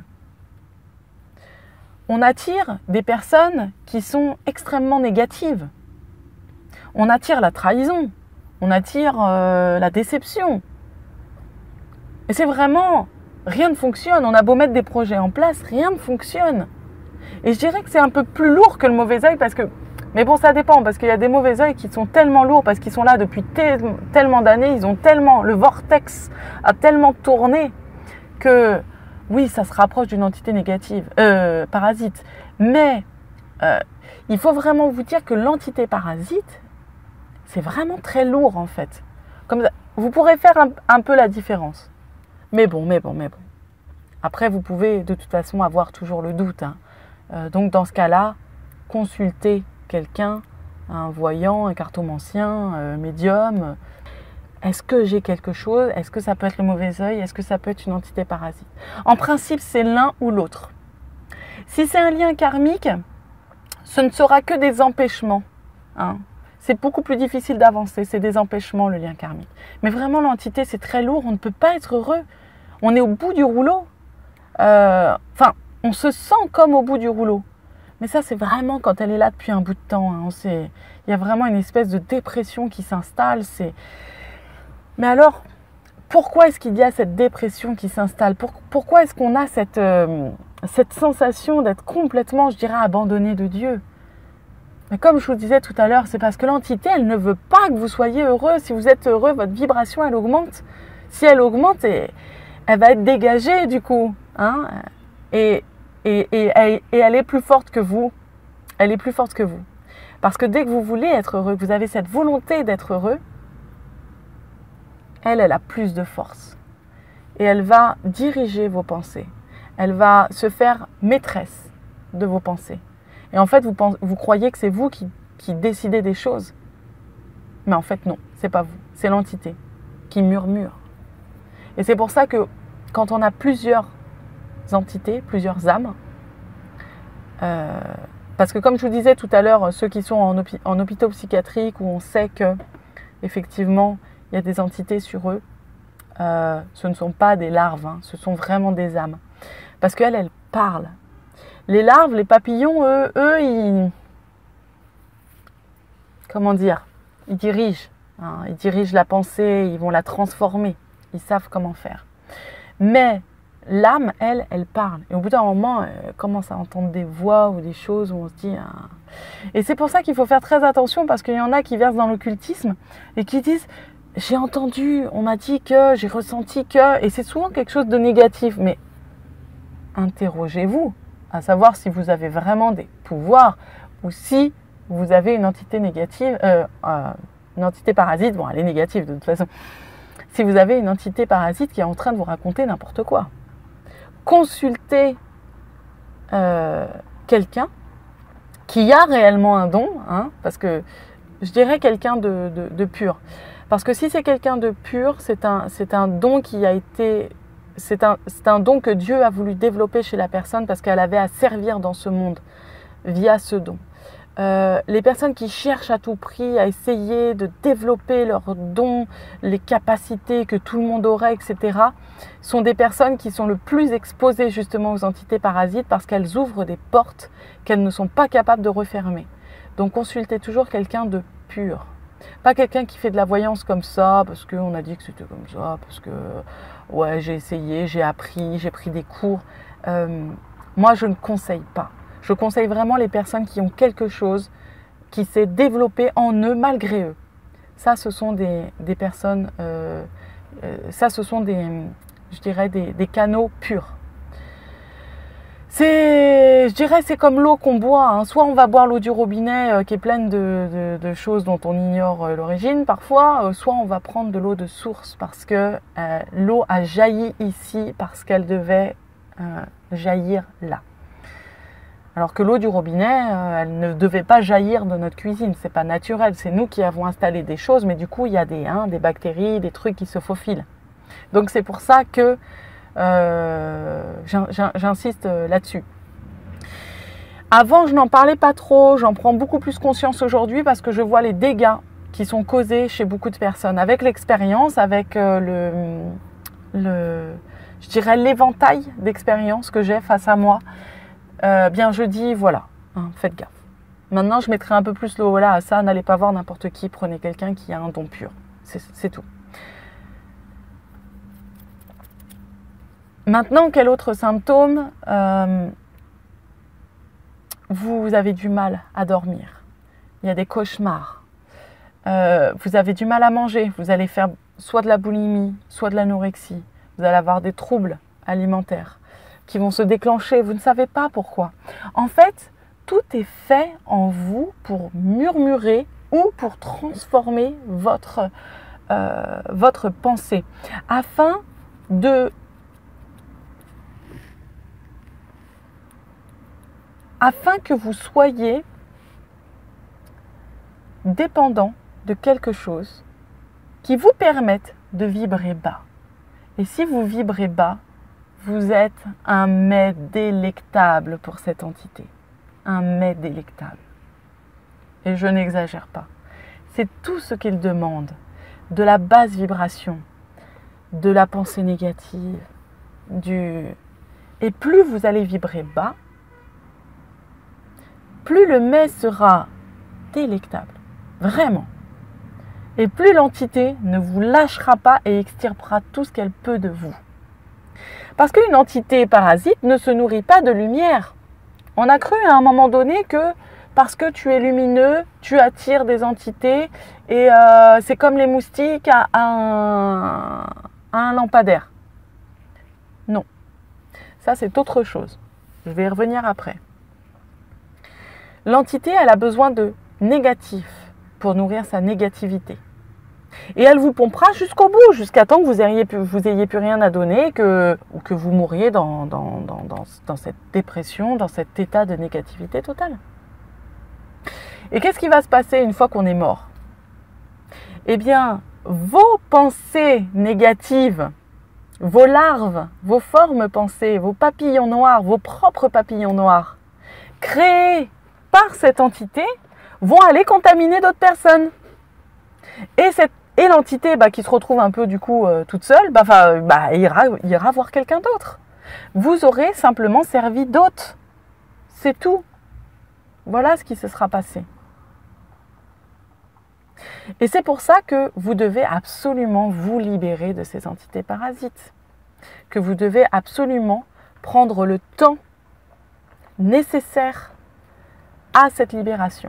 On attire des personnes qui sont extrêmement négatives. On attire la trahison. On attire la déception. Et c'est vraiment, rien ne fonctionne. On a beau mettre des projets en place, rien ne fonctionne. Et je dirais que c'est un peu plus lourd que le mauvais œil parce que, mais bon, ça dépend parce qu'il y a des mauvais œils qui sont tellement lourds parce qu'ils sont là depuis tellement d'années, ils ont tellement, le vortex a tellement tourné que, oui, ça se rapproche d'une entité négative, parasite. Mais il faut vraiment vous dire que l'entité parasite, c'est vraiment très lourd en fait. Comme ça, vous pourrez faire un peu la différence. Mais bon. Après, vous pouvez de toute façon avoir toujours le doute. Hein. Donc dans ce cas-là, consultez quelqu'un, un voyant, un cartomancien, un médium. Est-ce que j'ai quelque chose? Est-ce que ça peut être le mauvais œil? Est-ce que ça peut être une entité parasite? En principe, c'est l'un ou l'autre. Si c'est un lien karmique, ce ne sera que des empêchements. Hein. C'est beaucoup plus difficile d'avancer, c'est des empêchements le lien karmique. Mais vraiment l'entité c'est très lourd, on ne peut pas être heureux. On est au bout du rouleau. On se sent comme au bout du rouleau. Mais ça c'est vraiment quand elle est là depuis un bout de temps. Hein. Il y a vraiment une espèce de dépression qui s'installe. Mais alors, pourquoi est-ce qu'il y a cette dépression qui s'installe? Pourquoi est-ce qu'on a cette sensation d'être complètement, je dirais, abandonné de Dieu? Mais comme je vous disais tout à l'heure, c'est parce que l'entité, elle ne veut pas que vous soyez heureux. Si vous êtes heureux, votre vibration, elle augmente. Si elle augmente, elle va être dégagée du coup. Hein, et elle est plus forte que vous. Elle est plus forte que vous. Parce que dès que vous voulez être heureux, que vous avez cette volonté d'être heureux, elle a plus de force. Et elle va diriger vos pensées. Elle va se faire maîtresse de vos pensées. Et en fait, vous croyez que c'est vous qui décidez des choses. Mais en fait, non, c'est pas vous. C'est l'entité qui murmure. Et c'est pour ça que quand on a plusieurs entités, plusieurs âmes, parce que comme je vous disais tout à l'heure, ceux qui sont en hôpitaux psychiatriques où on sait que effectivement il y a des entités sur eux, ce ne sont pas des larves, hein, ce sont vraiment des âmes. Parce qu'elles, elles parlent. Les larves, les papillons, eux, ils... Comment dire? Ils dirigent. Hein, ils dirigent la pensée, ils vont la transformer. Ils savent comment faire. Mais l'âme, elle parle. Et au bout d'un moment, elle commence à entendre des voix ou des choses où on se dit... Ah. Et c'est pour ça qu'il faut faire très attention parce qu'il y en a qui versent dans l'occultisme et qui disent... J'ai entendu, on m'a dit que, j'ai ressenti que... Et c'est souvent quelque chose de négatif. Mais interrogez-vous. À savoir si vous avez vraiment des pouvoirs ou si vous avez une entité négative, une entité parasite, bon elle est négative de toute façon, si vous avez une entité parasite qui est en train de vous raconter n'importe quoi. Consultez quelqu'un qui a réellement un don, hein, parce que je dirais quelqu'un de pur. Parce que si c'est quelqu'un de pur, c'est un don qui a été c'est un don que Dieu a voulu développer chez la personne parce qu'elle avait à servir dans ce monde via ce don. Les personnes qui cherchent à tout prix à essayer de développer leurs dons, les capacités que tout le monde aurait, etc., sont des personnes qui sont le plus exposées justement aux entités parasites parce qu'elles ouvrent des portes qu'elles ne sont pas capables de refermer. Donc consultez toujours quelqu'un de pur. Pas quelqu'un qui fait de la voyance comme ça, parce qu'on a dit que c'était comme ça, parce que ouais, j'ai essayé, j'ai appris, j'ai pris des cours. Moi, je ne conseille pas. Je conseille vraiment les personnes qui ont quelque chose qui s'est développé en eux malgré eux. Ça, ce sont des personnes, ça, ce sont je dirais, des canaux purs. Je dirais, c'est comme l'eau qu'on boit. Hein. Soit on va boire l'eau du robinet qui est pleine de choses dont on ignore l'origine parfois, soit on va prendre de l'eau de source parce que l'eau a jailli ici parce qu'elle devait jaillir là. Alors que l'eau du robinet, elle ne devait pas jaillir de notre cuisine. C'est pas naturel. C'est nous qui avons installé des choses, mais du coup, il y a des bactéries, des trucs qui se faufilent. Donc c'est pour ça que j'insiste là-dessus. Avant, je n'en parlais pas trop. J'en prends beaucoup plus conscience aujourd'hui parce que je vois les dégâts qui sont causés chez beaucoup de personnes. Avec l'expérience, avec je dirais l'éventail d'expériences que j'ai face à moi, bien je dis voilà, hein, faites gaffe. Maintenant je mettrai un peu plus le haut là à ça, n'allez pas voir n'importe qui, prenez quelqu'un qui a un don pur, c'est tout. Maintenant, quel autre symptôme? Vous avez du mal à dormir, il y a des cauchemars, vous avez du mal à manger, vous allez faire soit de la boulimie, soit de l'anorexie, vous allez avoir des troubles alimentaires qui vont se déclencher, vous ne savez pas pourquoi. En fait, tout est fait en vous pour murmurer ou pour transformer votre pensée, afin que vous soyez dépendant de quelque chose qui vous permette de vibrer bas. Et si vous vibrez bas, vous êtes un mets délectable pour cette entité. Un mets délectable. Et je n'exagère pas. C'est tout ce qu'il demande. De la basse vibration, de la pensée négative, Et plus vous allez vibrer bas, plus le mets sera délectable. Vraiment. Et plus l'entité ne vous lâchera pas et extirpera tout ce qu'elle peut de vous. Parce qu'une entité parasite ne se nourrit pas de lumière. On a cru à un moment donné que parce que tu es lumineux, tu attires des entités et c'est comme les moustiques à un lampadaire. Non, ça c'est autre chose. Je vais y revenir après. L'entité, elle a besoin de négatif pour nourrir sa négativité. Et elle vous pompera jusqu'au bout, jusqu'à temps que vous ayez plus rien à donner, ou que vous mouriez dans cette dépression, dans cet état de négativité totale. Et qu'est-ce qui va se passer une fois qu'on est mort? Eh bien, vos pensées négatives, vos larves, vos formes pensées, vos papillons noirs, vos propres papillons noirs, créés par cette entité, vont aller contaminer d'autres personnes. Et l'entité qui se retrouve un peu du coup toute seule, ira voir quelqu'un d'autre. Vous aurez simplement servi d'hôte. C'est tout. Voilà ce qui se sera passé. Et c'est pour ça que vous devez absolument vous libérer de ces entités parasites. Que vous devez absolument prendre le temps nécessaire à cette libération.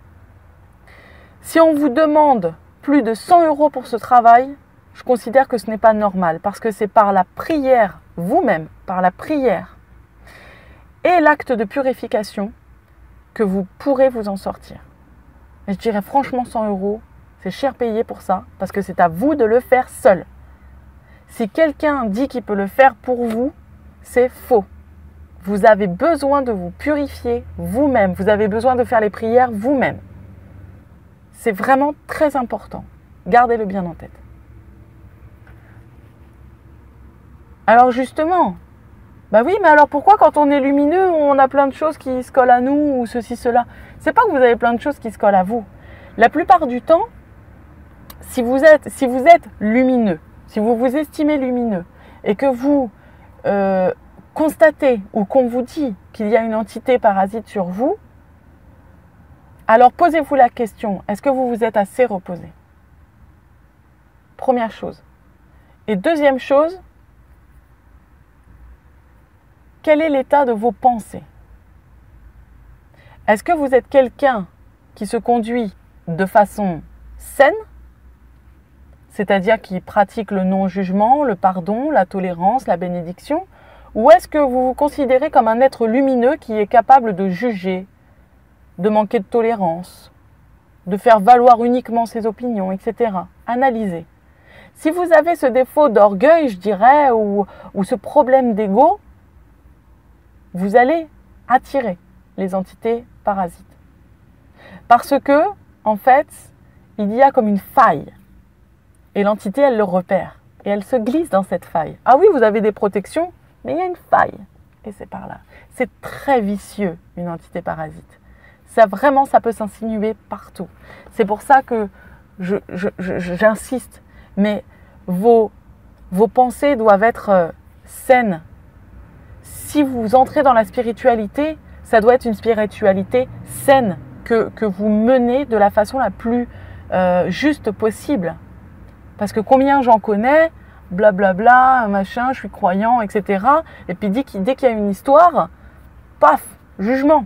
Si on vous demande plus de 100 € pour ce travail, je considère que ce n'est pas normal parce que c'est par la prière, vous-même, par la prière et l'acte de purification que vous pourrez vous en sortir. Et je dirais franchement 100 €, c'est cher payé pour ça parce que c'est à vous de le faire seul. Si quelqu'un dit qu'il peut le faire pour vous, c'est faux. Vous avez besoin de vous purifier vous-même, vous avez besoin de faire les prières vous-même. C'est vraiment très important. Gardez-le bien en tête. Alors justement, bah oui, mais alors pourquoi quand on est lumineux, on a plein de choses qui se collent à nous ou ceci, cela? C'est pas que vous avez plein de choses qui se collent à vous. La plupart du temps, si vous êtes lumineux, si vous vous estimez lumineux et que vous constatez ou qu'on vous dit qu'il y a une entité parasite sur vous, alors posez-vous la question, est-ce que vous vous êtes assez reposé? Première chose. Et deuxième chose, quel est l'état de vos pensées? Est-ce que vous êtes quelqu'un qui se conduit de façon saine, c'est-à-dire qui pratique le non-jugement, le pardon, la tolérance, la bénédiction, ou est-ce que vous vous considérez comme un être lumineux qui est capable de juger, de manquer de tolérance, de faire valoir uniquement ses opinions, etc. Analysez. Si vous avez ce défaut d'orgueil, je dirais, ou ce problème d'ego, vous allez attirer les entités parasites. Parce que, en fait, il y a comme une faille. Et l'entité, elle le repère. Et elle se glisse dans cette faille. Ah oui, vous avez des protections, mais il y a une faille. Et c'est par là. C'est très vicieux, une entité parasite. Ça, vraiment, ça peut s'insinuer partout. C'est pour ça que j'insiste. Mais vos pensées doivent être saines. Si vous entrez dans la spiritualité, ça doit être une spiritualité saine que vous menez de la façon la plus juste possible. Parce que combien j'en connais, blablabla, machin, je suis croyant, etc. Et puis dès qu'il y a une histoire, paf, jugement.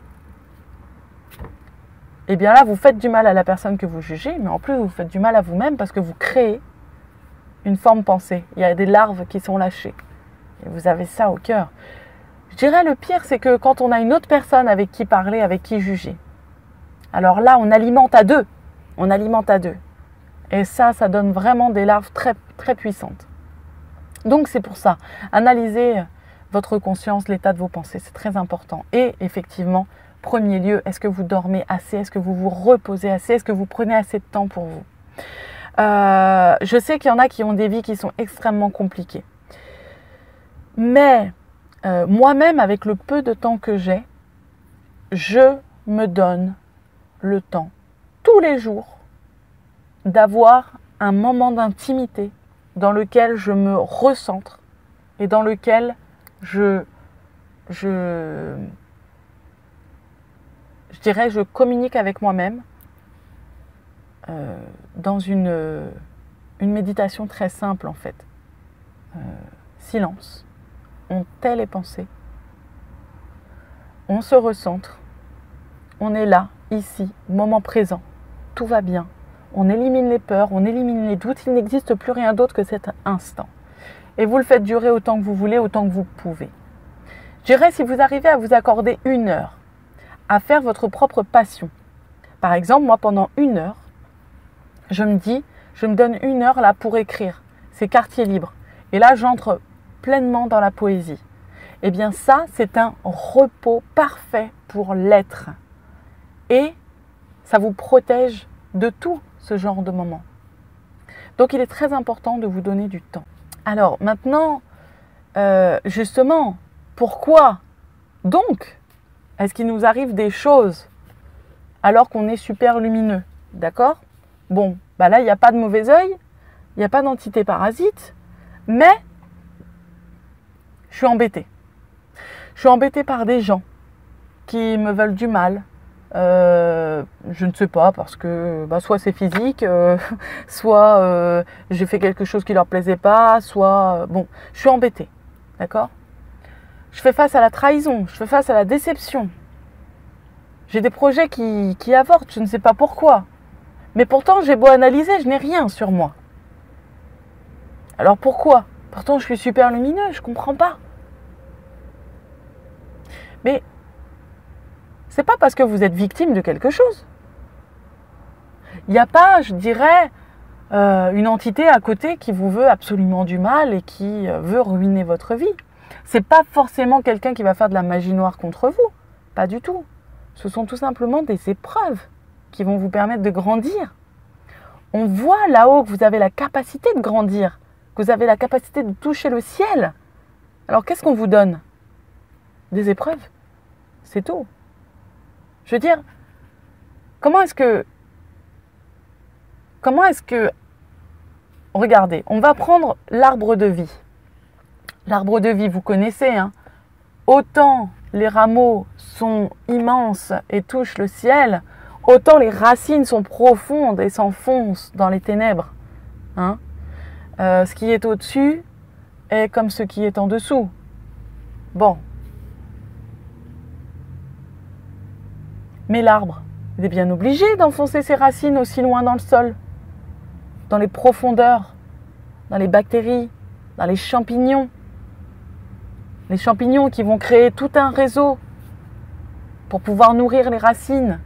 Et bien là, vous faites du mal à la personne que vous jugez, mais en plus, vous faites du mal à vous-même parce que vous créez une forme pensée. Il y a des larves qui sont lâchées. Et vous avez ça au cœur. Je dirais le pire, c'est que quand on a une autre personne avec qui parler, avec qui juger, alors là, on alimente à deux. On alimente à deux. Et ça donne vraiment des larves très, très puissantes. Donc c'est pour ça, analysez votre conscience, l'état de vos pensées, c'est très important. Et effectivement, premier lieu, est-ce que vous dormez assez? Est-ce que vous vous reposez assez? Est-ce que vous prenez assez de temps pour vous? Je sais qu'il y en a qui ont des vies qui sont extrêmement compliquées. Mais moi-même, avec le peu de temps que j'ai, je me donne le temps, tous les jours, d'avoir un moment d'intimité dans lequel je me recentre et dans lequel je dirais, je communique avec moi-même dans une méditation très simple en fait. Silence. On tait les pensées. On se recentre. On est là, ici, moment présent. Tout va bien. On élimine les peurs, on élimine les doutes. Il n'existe plus rien d'autre que cet instant. Et vous le faites durer autant que vous voulez, autant que vous pouvez. Je dirais, si vous arrivez à vous accorder 1 heure à faire votre propre passion. Par exemple, moi, pendant 1 heure, je me dis, je me donne 1 heure là pour écrire. C'est quartier libre. Et là, j'entre pleinement dans la poésie. Eh bien, ça, c'est un repos parfait pour l'être. Et ça vous protège de tout ce genre de moments. Donc, il est très important de vous donner du temps. Alors, maintenant, justement, pourquoi donc est-ce qu'il nous arrive des choses alors qu'on est super lumineux? D'accord? Bon, bah là, il n'y a pas de mauvais œil, il n'y a pas d'entité parasite, mais je suis embêtée. Je suis embêtée par des gens qui me veulent du mal. Je ne sais pas, parce que soit c'est physique, soit j'ai fait quelque chose qui leur plaisait pas, soit... bon, je suis embêtée, d'accord? Je fais face à la trahison, je fais face à la déception. J'ai des projets qui avortent, je ne sais pas pourquoi. Mais pourtant, j'ai beau analyser, je n'ai rien sur moi. Alors pourquoi? Pourtant, je suis super lumineux, je ne comprends pas. Mais c'est pas parce que vous êtes victime de quelque chose. Il n'y a pas, je dirais, une entité à côté qui vous veut absolument du mal et qui veut ruiner votre vie. C'est pas forcément quelqu'un qui va faire de la magie noire contre vous. Pas du tout. Ce sont tout simplement des épreuves qui vont vous permettre de grandir. On voit là-haut que vous avez la capacité de grandir que vous avez la capacité de toucher le ciel. Alors qu'est-ce qu'on vous donne? Des épreuves. C'est tout. Je veux dire, comment est-ce que... Regardez, on va prendre l'arbre de vie. L'arbre de vie, vous connaissez, hein? Autant les rameaux sont immenses et touchent le ciel, autant les racines sont profondes et s'enfoncent dans les ténèbres. Hein? Ce qui est au-dessus est comme ce qui est en dessous. Bon. Mais l'arbre, il est bien obligé d'enfoncer ses racines aussi loin dans le sol, dans les profondeurs, dans les bactéries, dans les champignons. Les champignons qui vont créer tout un réseau pour pouvoir nourrir les racines.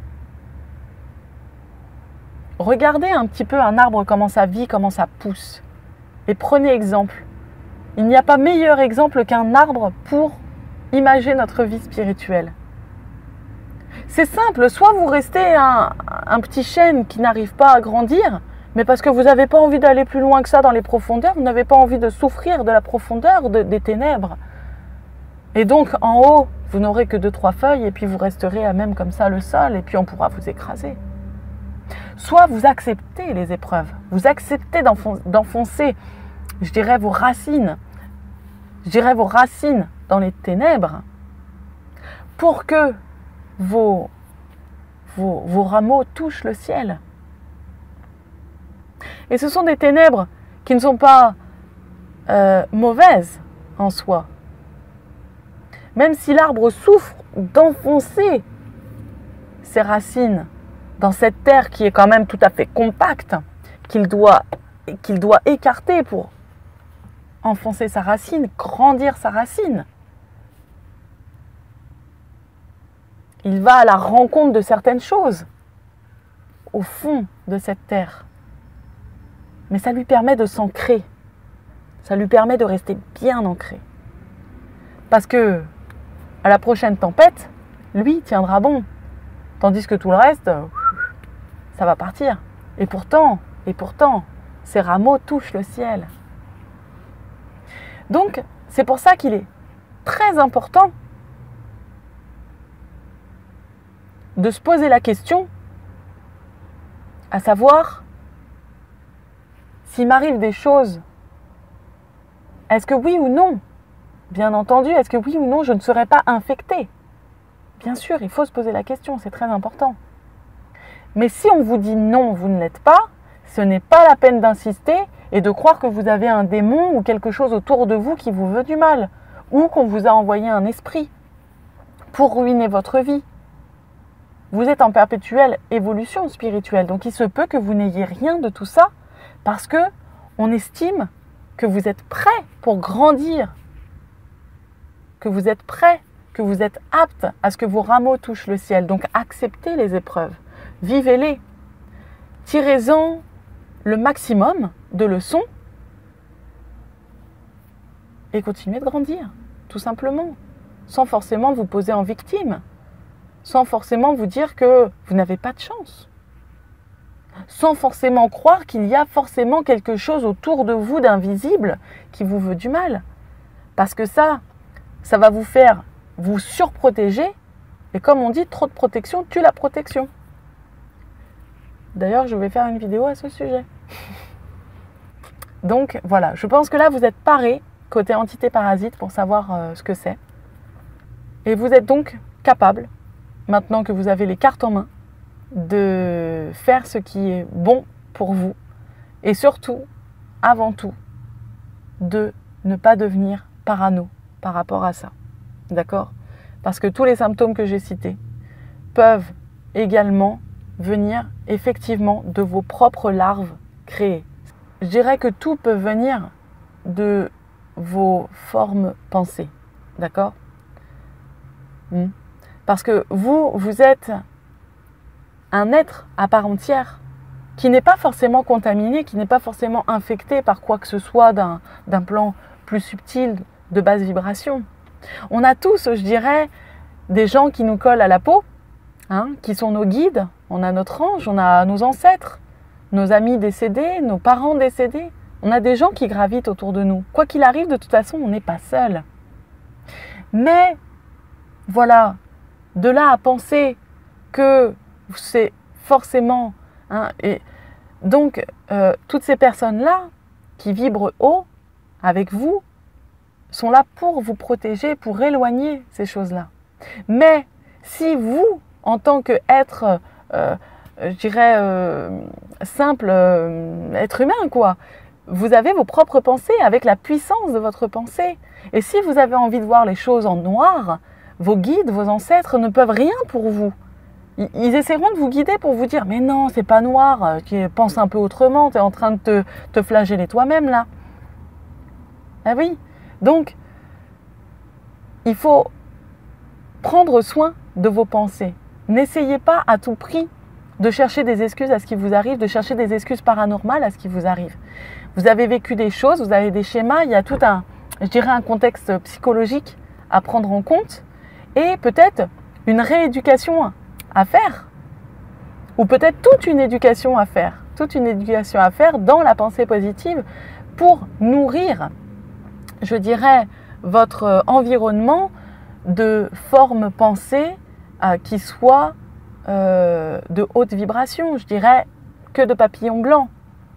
Regardez un petit peu un arbre, comment ça vit, comment ça pousse. Et prenez exemple. Il n'y a pas meilleur exemple qu'un arbre pour imager notre vie spirituelle. C'est simple, soit vous restez un petit chêne qui n'arrive pas à grandir, mais parce que vous n'avez pas envie d'aller plus loin que ça dans les profondeurs, vous n'avez pas envie de souffrir de la profondeur des ténèbres. Et donc, en haut, vous n'aurez que 2-3 feuilles et puis vous resterez à même comme ça le sol et puis on pourra vous écraser. Soit vous acceptez les épreuves, vous acceptez d'enfoncer, je dirais, vos racines dans les ténèbres pour que vos rameaux touchent le ciel. Et ce sont des ténèbres qui ne sont pas mauvaises en soi. Même si l'arbre souffre d'enfoncer ses racines dans cette terre qui est quand même tout à fait compacte, qu'il doit écarter pour enfoncer sa racine, grandir sa racine. Il va à la rencontre de certaines choses au fond de cette terre. Mais ça lui permet de s'ancrer. Ça lui permet de rester bien ancré. Parce que à la prochaine tempête, lui tiendra bon. Tandis que tout le reste, ça va partir. Et pourtant, ces rameaux touchent le ciel. Donc, c'est pour ça qu'il est très important de se poser la question, à savoir, s'il m'arrive des choses, est-ce que oui ou non, bien entendu, est-ce que oui ou non, je ne serai pas infectée? Bien sûr, il faut se poser la question, c'est très important. Mais si on vous dit non, vous ne l'êtes pas, ce n'est pas la peine d'insister et de croire que vous avez un démon ou quelque chose autour de vous qui vous veut du mal, ou qu'on vous a envoyé un esprit pour ruiner votre vie. Vous êtes en perpétuelle évolution spirituelle, donc il se peut que vous n'ayez rien de tout ça parce que on estime que vous êtes prêt pour grandir, que vous êtes prêt, que vous êtes apte à ce que vos rameaux touchent le ciel. Donc acceptez les épreuves, vivez-les, tirez-en le maximum de leçons et continuez de grandir, tout simplement, sans forcément vous poser en victime, sans forcément vous dire que vous n'avez pas de chance, sans forcément croire qu'il y a forcément quelque chose autour de vous d'invisible qui vous veut du mal. Parce que ça va vous faire vous surprotéger. Et comme on dit, trop de protection tue la protection. D'ailleurs, je vais faire une vidéo à ce sujet. Donc voilà, je pense que là, vous êtes parés côté entité parasite pour savoir ce que c'est. Et vous êtes donc capable, maintenant que vous avez les cartes en main, de faire ce qui est bon pour vous. Et surtout, avant tout, de ne pas devenir parano par rapport à ça. D'accord? Parce que tous les symptômes que j'ai cités peuvent également venir effectivement de vos propres larves créées. Je dirais que tout peut venir de vos formes pensées. D'accord? Parce que vous êtes un être à part entière qui n'est pas forcément contaminé, qui n'est pas forcément infecté par quoi que ce soit d'un plan plus subtil, de basse vibration. On a tous, je dirais, des gens qui nous collent à la peau, qui sont nos guides. On a notre ange, on a nos ancêtres, nos amis décédés, nos parents décédés. On a des gens qui gravitent autour de nous. Quoi qu'il arrive, de toute façon, on n'est pas seul. Mais, voilà, de là à penser que c'est forcément... et donc, toutes ces personnes-là qui vibrent haut avec vous sont là pour vous protéger, pour éloigner ces choses-là. Mais si vous, en tant qu'être, je dirais, simple être humain, quoi, vous avez vos propres pensées avec la puissance de votre pensée. Et si vous avez envie de voir les choses en noir, vos guides, vos ancêtres ne peuvent rien pour vous. Ils essaieront de vous guider pour vous dire « Mais non, c'est pas noir, pense un peu autrement, tu es en train de te flageller toi-même là. » Ah oui, donc il faut prendre soin de vos pensées. N'essayez pas à tout prix de chercher des excuses à ce qui vous arrive, de chercher des excuses paranormales à ce qui vous arrive. Vous avez vécu des choses, vous avez des schémas, il y a tout un, je dirais, un contexte psychologique à prendre en compte et peut-être une rééducation à faire ou peut-être toute une éducation à faire dans la pensée positive pour nourrir, je dirais, votre environnement de formes pensées qui soient de haute vibration, je dirais que de papillons blancs.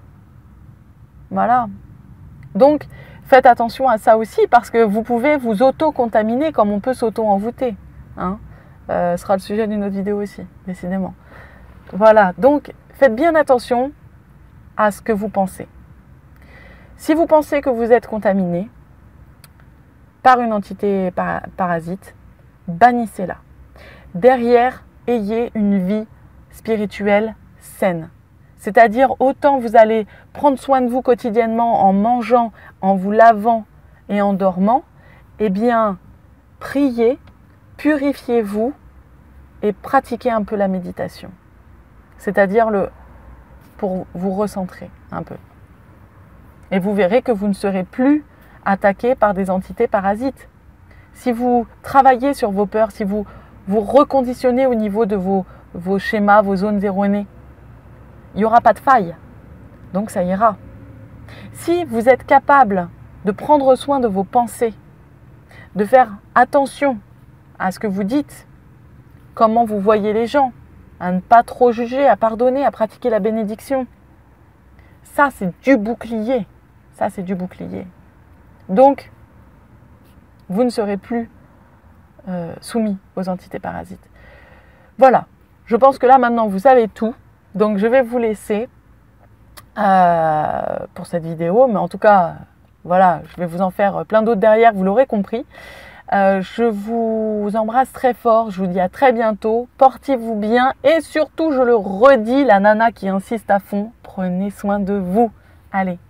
Voilà. Donc, faites attention à ça aussi parce que vous pouvez vous auto-contaminer comme on peut s'auto-envoûter. Ce sera le sujet d'une autre vidéo aussi, décidément. Voilà, donc faites bien attention à ce que vous pensez. Si vous pensez que vous êtes contaminé par une entité parasite, bannissez-la. Derrière, ayez une vie spirituelle saine. C'est-à-dire, autant vous allez prendre soin de vous quotidiennement en mangeant, en vous lavant et en dormant, eh bien, priez, purifiez-vous et pratiquez un peu la méditation. C'est-à-dire pour vous recentrer un peu. Et vous verrez que vous ne serez plus attaqué par des entités parasites. Si vous travaillez sur vos peurs, si vous vous reconditionnez au niveau de vos schémas, vos zones erronées, il n'y aura pas de faille. Donc ça ira. Si vous êtes capable de prendre soin de vos pensées, de faire attention à ce que vous dites, comment vous voyez les gens, à ne pas trop juger, à pardonner, à pratiquer la bénédiction, ça c'est du bouclier. Ça c'est du bouclier. Donc, vous ne serez plus soumis aux entités parasites. Voilà, je pense que là maintenant vous savez tout. Donc je vais vous laisser pour cette vidéo. Mais en tout cas, voilà, je vais vous en faire plein d'autres derrière, vous l'aurez compris. Je vous embrasse très fort, je vous dis à très bientôt. Portez-vous bien et surtout, je le redis, la nana qui insiste à fond, prenez soin de vous. Allez,